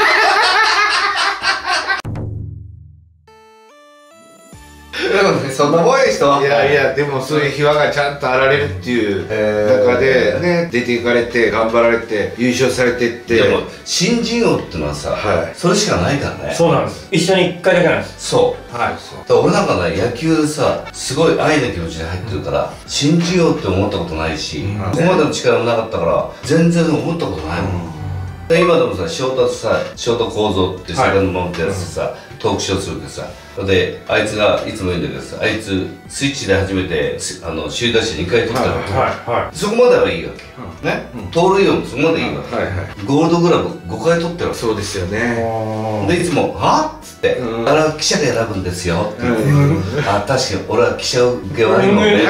そんなもんや人。 いやでもそういう秘話がちゃんとあられるっていう中でね、出ていかれて頑張られて優勝されてって。 でも新人王ってのはさ、それしかないからね。 そうなんです。一緒に1回だけなんです。 そう。はい。俺なんかね、野球でさ、すごい愛の気持ちで入ってるから新人王って思ったことないし、ここまでの力もなかったから全然思ったことないもん。で今でもさ、ショート構造ってセカンドマウントやつさ、トークショーするけどさ、であいつがいつも言うんだけどさ、あいつスイッチで初めて首位打者2回取ったわけ。そこまではいいわけね。盗塁王もそこまでいいわけ。ゴールドグラブ5回取ってるわけ。 そうですよね。 でいつも「はっ?」つって「あれは記者で選ぶんですよ」って「あ、確かに俺は記者受け悪いもんね」いや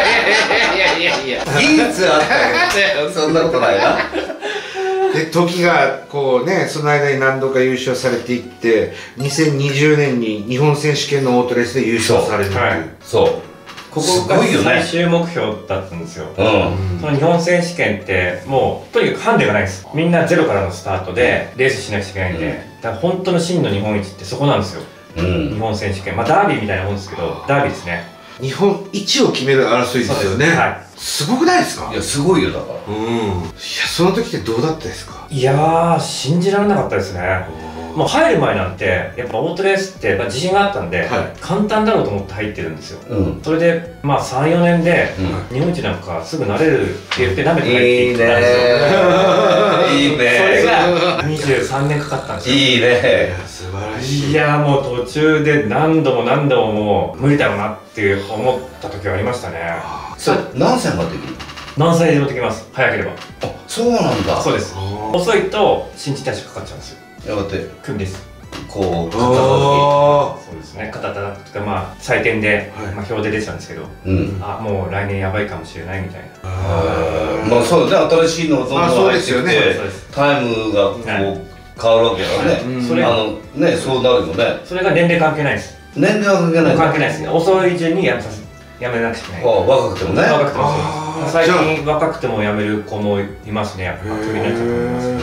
技術あったけどそんなことないな。 で時がこうね、その間に何度か優勝されていって、2020年に日本選手権のオートレースで優勝されるっていう。 そう、 ここが最終目標だったんですよ。その日本選手権ってもうとにかくハンデがないです。みんなゼロからのスタートでレースしなくちゃいけないんで、 だから本当の真の日本一ってそこなんですよ。日本選手権、まあダービーみたいなもんですけど、ダービーですね。 日本一を決める争いですよね。はい、すごくないですか？ いや、すごいよ、だから。 いや、その時ってどうだったですか？ いやー、信じられなかったですね。もう入る前なんてやっぱオートレースって自信があったんで、簡単だろうと思って入ってるんですよ。それでまあ 3、4年で日本一なんかすぐなれるって言って舐めて入っていったんですよ。いいね。それが23年かかったんですよ。いいね。 素晴らしい。 いやもう途中で何度も何度ももう無理だろうなって思った時はありましたね。 それ何歳までできる？ 何歳でもできます。早ければ。 あ、そうなんだ。 そうです。遅いと新陳代謝かかっちゃうんですよ。 やがて首です。 こう、 そうですね。肩たたくとか、まあ採点で表で出てたんですけど、あ、もう来年やばいかもしれないみたいな。 まあそうだね、新しいのがどんどん入ってきて、タイムがこう変わるわけだね。それね、そうなるよね。 それが年齢関係ないです。 年齢は関係ない。 関係ないですね。遅い順にやめなくちゃいけない。 若くてもね。 若くてもそうです。最近若くても辞める子もいますね。やっぱクビになっちゃうと思います。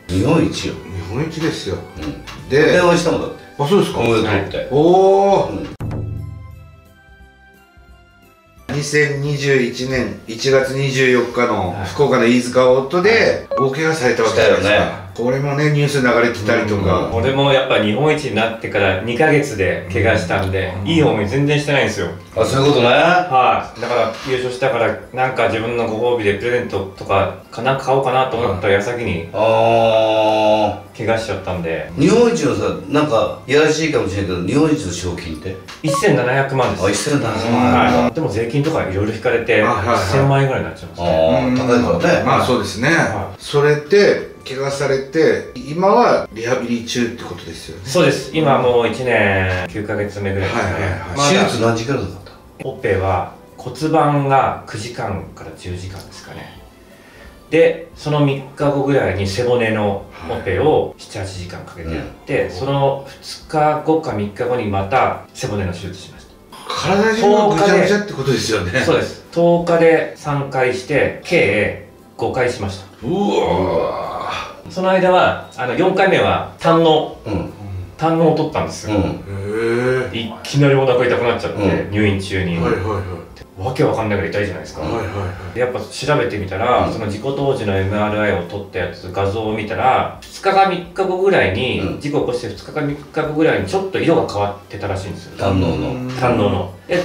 日本一よ。 日本一ですよ。 で、電話したもんだって。 あ、そうですか。おお。2021年1月24日の福岡の飯塚オートで大怪我されたわけじゃないですか。これもね、ニュースに流れてたりとか。 俺もやっぱ日本一になってから2ヶ月で怪我したんで、いい思い全然してないんですよ。 あ、そういうことね。 はい。だから優勝したからなんか自分のご褒美でプレゼントとかなんか買おうかなと思った矢先に怪我しちゃったんで。 日本一のさ、なんかいやらしいかもしれないけど、日本一の賞金って 1700万です。 あ、1700万。 はい。でも税金とかいろいろ引かれて1000万円ぐらいになっちゃいますね。 高いからね。 まあそうですね。それって怪我されて今はリハビリ中ってことですよね。 そうです。今もう1年9ヶ月目ぐらいですね。 手術何時間だった？ オペは骨盤が9時間から10時間ですかね。でその3日後ぐらいに背骨のオペを7、8時間かけてやって、その2日後か3日後にまた背骨の手術しました。 体中がぐちゃぐちゃってことですよね。 そうです。10日で3回して計5回しました。 うわ。 その間は4回目は胆のを取ったんですよ。いきなりお腹痛くなっちゃって入院中にわけわかんないぐらい痛いじゃないですか。やっぱ調べてみたらその事故当時の MRI を撮ったやつ画像を見たら2日か3日後ぐらいに事故を起こして2日か3日後ぐらいにちょっと色が変わってたらしいんですよ。胆のの。で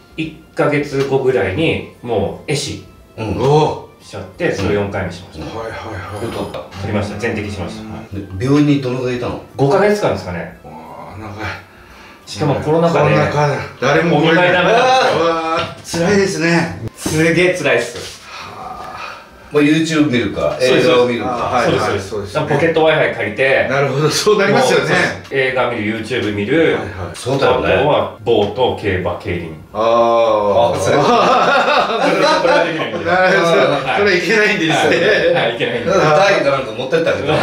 1ヶ月後ぐらいにもう壊死しちゃって、それを4回目しました。取りました。全摘しました。 病院にどのぐらいいたの ？5ヶ月間ですかね。しかもコロナ禍で誰もお見舞いダメなんですよ。辛いですね。 すげえ辛いっす。 YouTube 見るか映画を見るか。 そうです。ポケット Wi-Fi 借りて。 なるほど、そうなりますよね。 映画見る、YouTube 見る。 そうだよね。 あとはボート、競馬、競輪。 ああ。 それはできないんで。 それいけないんですね。 はい、いけないんで。 タイかなんか持ってったけど。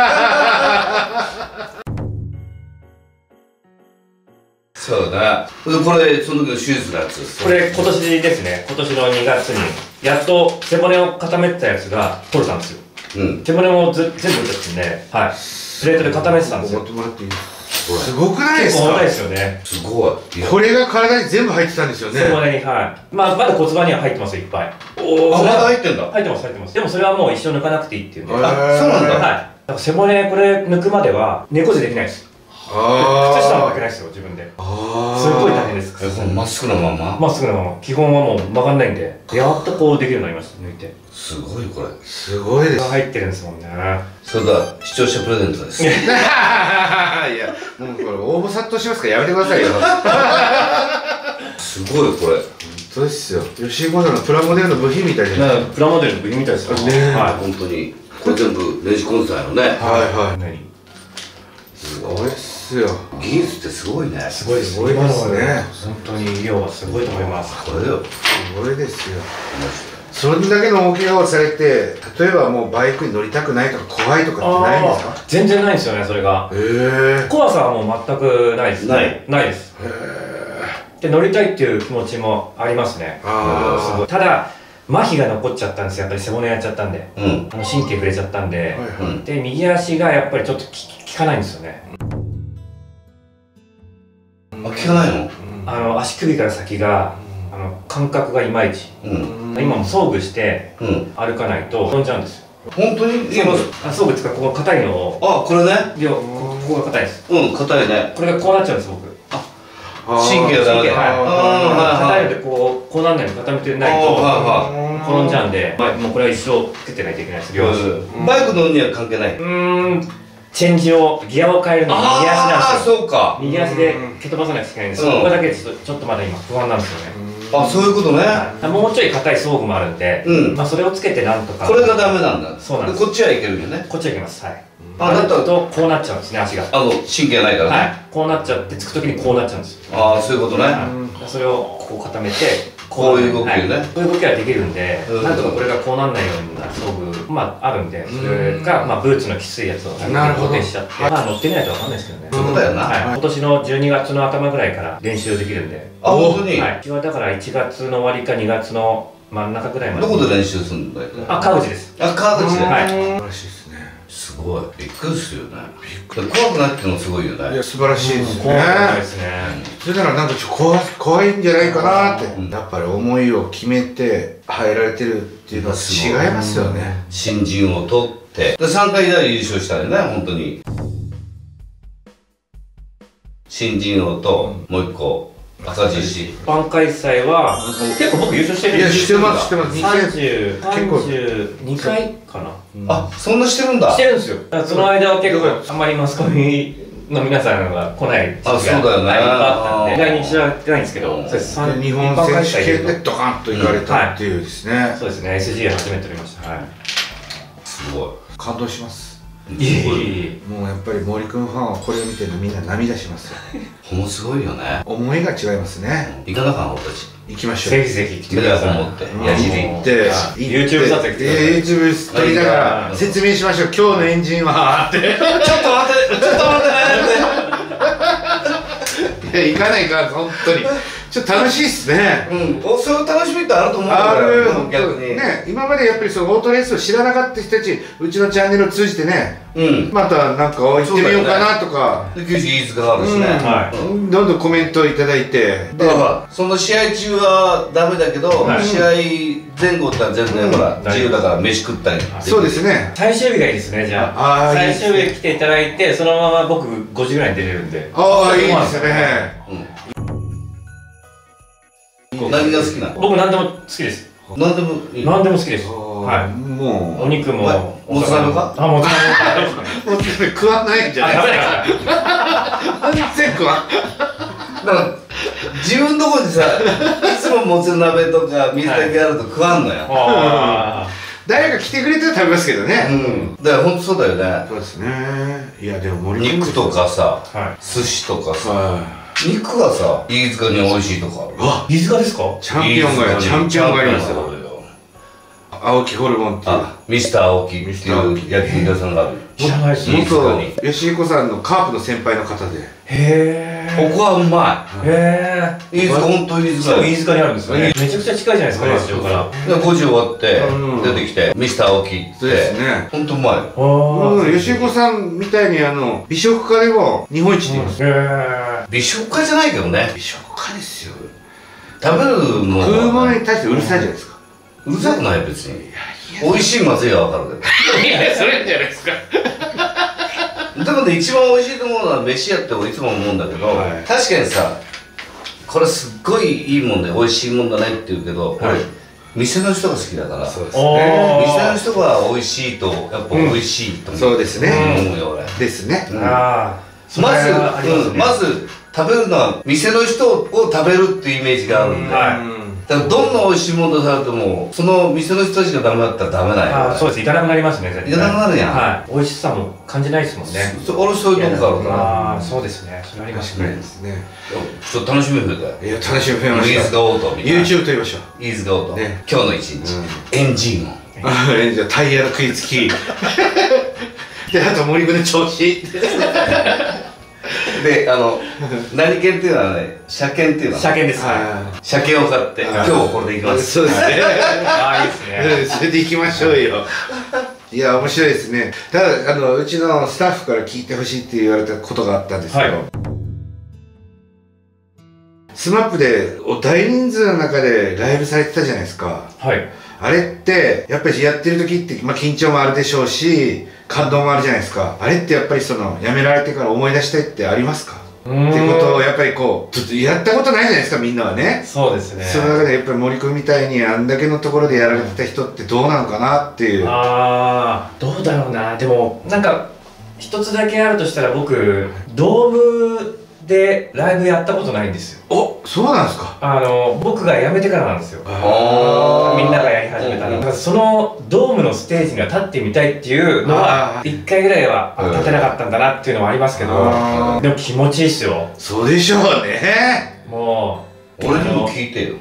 そうだね。これその時の手術のやつ。 これ今年ですね。今年の2月にやっと背骨を固めてたやつが取れたんですよ。背骨も全部取れたんで、はい。プレートで固めてたんですよ。 すごくないですか？ 結構重たいですよね。 すごい。 これが体に全部入ってたんですよね。 背骨に、はい。まだ骨盤には入ってますよ、いっぱい。 おお、まだ入ってんだ。 入ってます。でもそれはもう一生抜かなくていいっていうんで。 あ、そうなんだ。 はい。だから背骨これ抜くまでは猫背できないです。靴下も履けないですよ、自分で。すごい大変です。 まっすぐなまま。 まっすぐなまま。基本はもう曲がんないんで、やっとこうできるようになりました、抜いて。 すごいこれ。 すごいです。 入ってるんですもんね。 そうだ、視聴者プレゼントです。いや、 もうこれ応募殺到しますからやめてくださいよ。 すごいこれ。 本当ですよ。吉井コードのプラモデルの部品みたいじゃないですか。 プラモデルの部品みたいですよね。 はい、本当に。これ全部ネジコンセントのね。 はいはい。すごいっすよ。 技術ってすごいね。 すごいですね。本当に医療はすごいと思います。 これだよ。 すごいですよ。それだけの大怪我をされて、例えばもうバイクに乗りたくないとか怖いとかってないんですか？ 全然ないんですよね、それが。怖さはもう全くないです。ないです。で乗りたいっていう気持ちもありますね。ただ麻痺が残っちゃったんですよ。やっぱり背骨やっちゃったんで、神経触れちゃったんで、で右足がやっぱりちょっと効かないんですよね。 効かないの？ 足首から先が感覚がいまいち。今も装具して歩かないと飛んじゃうんですよ。 本当に？ 装具っていうか、ここ硬いのを、 あ、これね、 ここが硬いです。 硬いね。 これがこうなっちゃうんです、僕。 神経がダメだ。 硬いのでこうなんないの固めてないと転んじゃうんで、もうこれは一生つけてないといけないです。両足。 バイク乗るには関係ない。 チェンジをギアを変えるのが右足なんですよ。 そうか。 右足で蹴飛ばさなきゃいけないんです。そこだけちょっとまだ今不安なんですよね。 あ、そういうことね。 もうちょい硬い装具もあるんで、それをつけてなんとか。 これがダメなんだ。 そうなんです。 こっちはいけるよね。 こっちはいけます。はい。 だったらとこうなっちゃうんですね、足が。 神経ないからね。 こうなっちゃってつくときにこうなっちゃうんです。 ああ、そういうことね。 それをこう固めて、 こういう動きね。 こういう動きができるんで、なんとかこれがこうなんないような装具あるんで、それがブーツのきついやつを固定しちゃって、乗ってみないとわかんないですけどね。 そうだよな。 今年の12月の頭ぐらいから練習できるんで。 あ、本当に？ はい。だから1月の終わりか2月の真ん中ぐらいまで。 どこで練習するんだよ。 川口です。 川口で。 はい。 素晴らしいですね。 すごい。びっくりするよね。怖くないっていうのもすごいよね。 いや、素晴らしいですね。 怖くないですね。 それならなんか怖いんじゃないかなって。やっぱり思いを決めて入られてるっていうのは違いますよね。 新人を取って。で、3回で優勝したよね、本当に。新人王ともう1個。朝獅子。 一般開催は結構僕優勝してるんです。 いや、してますしてます。 32回かな。 あ、そんなしてるんだ。 してるんですよ。その間は結構あんまりマスコミの皆さんが来ない時期がいっぱいあったんで、意外に知られてないんですけど、 日本選手権でドカンと行かれたっていうですね。 そうですね。SG 初めて取りました。はい。 すごい。 感動します。もうやっぱり森君ファンはこれを見てみんな涙しますよ。 もうすごいよね。 思いが違いますね。 行かなかった俺たち。 行きましょう。 ぜひぜひ来てください。 持って矢尻行って YouTube 撮影来て YouTube 撮りながら説明しましょう。今日のエンジンはって。ちょっと待ってちょっと待って。いや、行かないから本当に。ちょっと楽しいっすね。 そういう楽しみってあると思うんだよ。逆にね、今までやっぱりそのオートレースを知らなかった人たち、うちのチャンネルを通じてね、またなんか行ってみようかなとか。 九州飯塚があるしね。 どんどんコメントをいただいて。 だからその試合中はダメだけど、試合前後って全然ほら自由だから飯食ったり。 そうですね。 最終日がいいですね。じゃあ最終日来ていただいて、そのまま僕5時ぐらいに出れるんで。 ああ、いいですね。 何が好きなの？ 僕何でも好きです。 何でもいい。 何でも好きです。はい。もうお肉ももつ鍋か？ あ、もつ鍋。 もつ鍋食わないんじゃないですか。食べないから。全然食わ。 だから自分のとこにさ、いつももつ鍋とか水炊きあると食わんのよ。 誰か来てくれたら食べますけどね。 だから本当そうだよね。 そうですね。いやでも肉とかさ、寿司とかさ。肉がさ、飯塚に美味しいとかある。 飯塚ですか？ チャンピオンがありますよ。青木ホルモンっていう。 ミスター青木っていう焼き肉屋さんがある。 知らないし。 元吉彦さんのカープの先輩の方で。 へえ。ここはうまい。へえ。飯塚、本当に飯塚。 飯塚にあるんですよね。めちゃくちゃ近いじゃないですか、レース場から。 5時終わって出てきて、ミスター青木って。本当うまい。吉彦さんみたいに美食家でも日本一って言います。 美食家じゃないけどね。 美食家ですよ。 食べるもの。 食うものに対してうるさいじゃないですか。 うるさくない別に。美味しいまずいは分かるけど。 いや、それじゃないですか。 でもね、一番美味しいと思うのは飯屋って俺いつも思うんだけど、確かにさ、これすっごいいいもんで美味しいもんだねって言うけど、俺店の人が好きだから、そうですね。店の人が美味しいとやっぱ美味しいと思う。 そうですね。 思うよ俺。 ですね。 まず食べるのは店の人を食べるっていうイメージがあるんで、だからどんな美味しいものとされてもその店の人たちがダメだったらダメだよ。 そうです、行かなくなりますね。 行かなくなるやん。 はい、美味しさも感じないですもんね。 俺そういうとこがあるから。 あ、そうですね。それありますね。 ちょっと楽しみ増えたよ。 いや、楽しみ増えました。 飯塚オートみたいな。 YouTube 撮りましょう。 飯塚オート。今日の一日。エンジン音。 じゃあタイヤの食いつき。で、あと森君の調子。 で何犬っていうのはね、車検っていうのは車検です。 車検を買って今日はこれでいきます。 そうですね。 ああ、いいですね。 それでいきましょうよ。いや、面白いですね。ただうちのスタッフから聞いてほしいって言われたことがあったんですけど、スマップで大人数の中でライブされてたじゃないですか。はい。あれってやっぱりやってる時って、緊張もあるでしょうし、感動もあるじゃないですか。あれってやっぱりやめられてから思い出したいってありますか？ってことをやっぱりちょっとやったことないじゃないですか、みんなはね。そうですね。その中でやっぱり森君みたいにあんだけのところでやられてた人ってどうなのかなっていう。 ああ、どうだろうな。でもなんか一つだけあるとしたら、僕ドームでライブやったことないんですよ。 お、そうなんですか。 僕が辞めてからなんですよ。みんながやり始めたの。そのドームのステージには立ってみたいっていうのは1回ぐらいは立てなかったんだなっていうのもありますけど、でも気持ちいいっすよ。 そうでしょうね。 もう俺にも聞いてよ。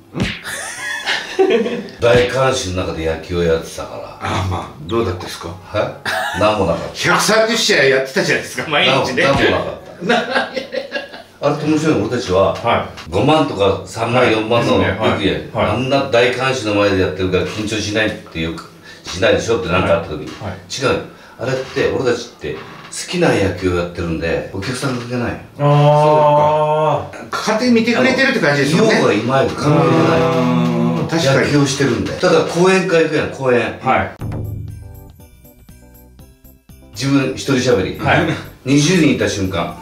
大観衆の中で野球をやってたから。 あ、どうだったですか。 何もなかった。 130試合やってたじゃないですか、毎日ね。 何もなかった。あれと面白いの、俺たちは5万とか3万4万のよくやる、あんな大観衆の前でやってるから緊張しないってよくしないでしょって何かあった時に、違う、あれって俺たちって好きな野球をやってるんでお客さん関係ない。 ああ、勝手に見てくれてるって感じですよね。 用が今まで関係ない。確かに野球をしてるんで。ただ講演会行くやん、講演。自分一人喋り20人いた瞬間、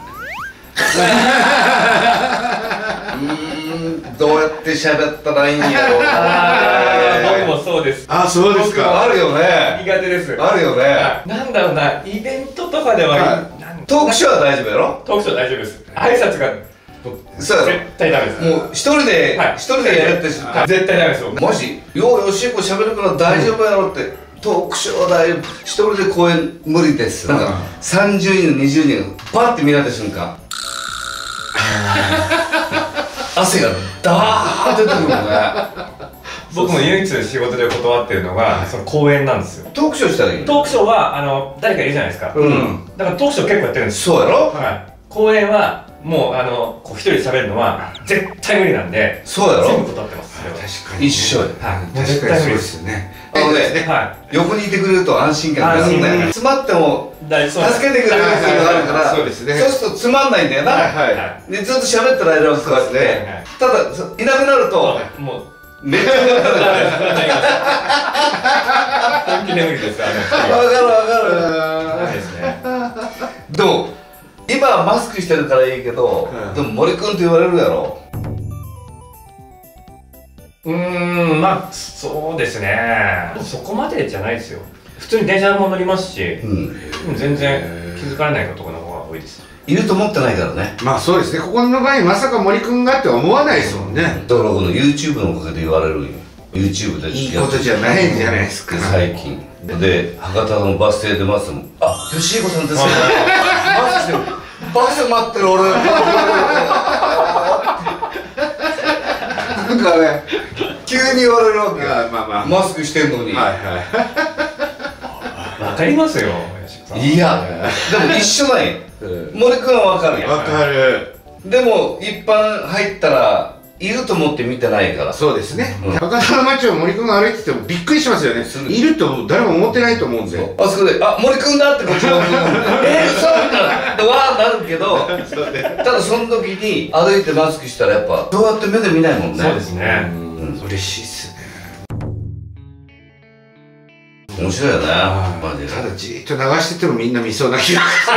どうやって喋ったらいいんやろう。 僕もそうです。 あ、そうですか。 あるよね。 苦手です。 あるよね。 なんだろうな、イベントとかではトークショーは大丈夫やろ。 トークショー大丈夫です。挨拶がそう絶対ダメです。 もう一人でやるって絶対ダメですよ。 もしようよしこ喋るから大丈夫やろって、トークショー大丈夫、一人で公演無理です。なんか30人20人パッて見られた瞬間、汗がダーッて出てくるのね。 僕も唯一仕事で断ってるのがその公演なんですよ。 トークショーしたらいい。 トークショーは誰かいるじゃないですか。だからトークショー結構やってるんです。 そうやろ。 公演はもう一人で喋るのは絶対無理なんで、 そうやろ。 全部断ってます。 確かに一緒や。 絶対そうですよね。 横にいてくれると安心感があるね。詰まっても助けてくれる人があるから、そうするとつまんないんだよな。でずっと喋ってられるわけですね。ただいなくなるともうめっちゃ眠くなる。 本気眠りです。 わかる。でも今はマスクしてるからいいけど、でも森君って言われるやろ。 そうですね。そこまでじゃないですよ。普通に電車も乗りますし、全然気づかれないことの方が多いです。 いると思ってないからね。 まあそうですね。ここの場合まさか森君がって思わないですもんね。だからこの YouTube のおかげで言われるんよ。YouTube でいいことじゃないんじゃないですか。 最近で博多のバス停で待つのも、あ、吉彦さんですね。バス待ってる俺。なんかね、急に言われるわけよ。マスクしてんのに。 わかりますよ。 いや、でも一緒だよ。森君はわかるよ。 わかる。 でも一般入ったらいると思って見てないから。 そうですね。博多の街を森君が歩いててもびっくりしますよね。いると誰も思ってないと思うんで。 あそこで、あ、森君だってこっちが思う。そうみたいな。わーなるけど、ただその時に歩いてマスクしたらやっぱどうやって目で見ないもんね。 そうですね。 嬉しいっすね。 面白いよね。 ただじーっと流しててもみんな見そうな気が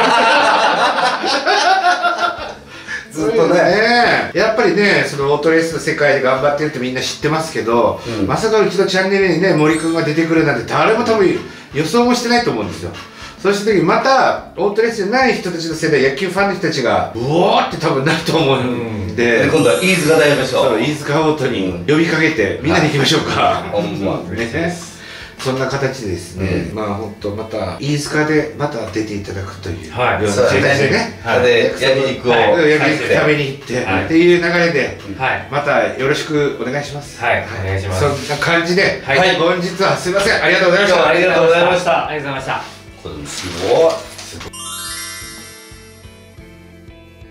ずっとね。やっぱりね、そのオートレースの世界で頑張ってるってみんな知ってますけど、まさかうちのチャンネルにね森君が出てくるなんて誰も多分予想もしてないと思うんですよ。そうした時にまたオートレースじゃない人たちの世代、野球ファンの人たちがうおーって多分なると思うんで、 今度は飯塚でやりましょう。 そう、飯塚オートに呼びかけてみんなで行きましょうか。 ほんまね。そんな形でですね、まあ本当また飯塚でまた出ていただくというような形でね、 で焼肉を食べに行ってっていう流れでまたよろしくお願いします。 はい、お願いします。 そんな感じで本日はすいません、ありがとうございました。 ありがとうございました。 ありがとうございました。 これすごい。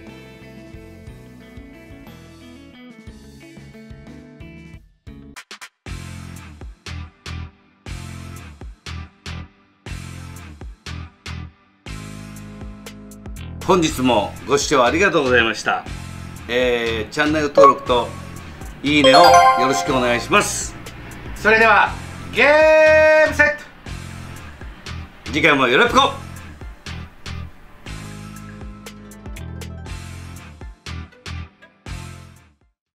本日もご視聴ありがとうございました。チャンネル登録といいねをよろしくお願いします。 それではゲームセット。 次回もよろしく。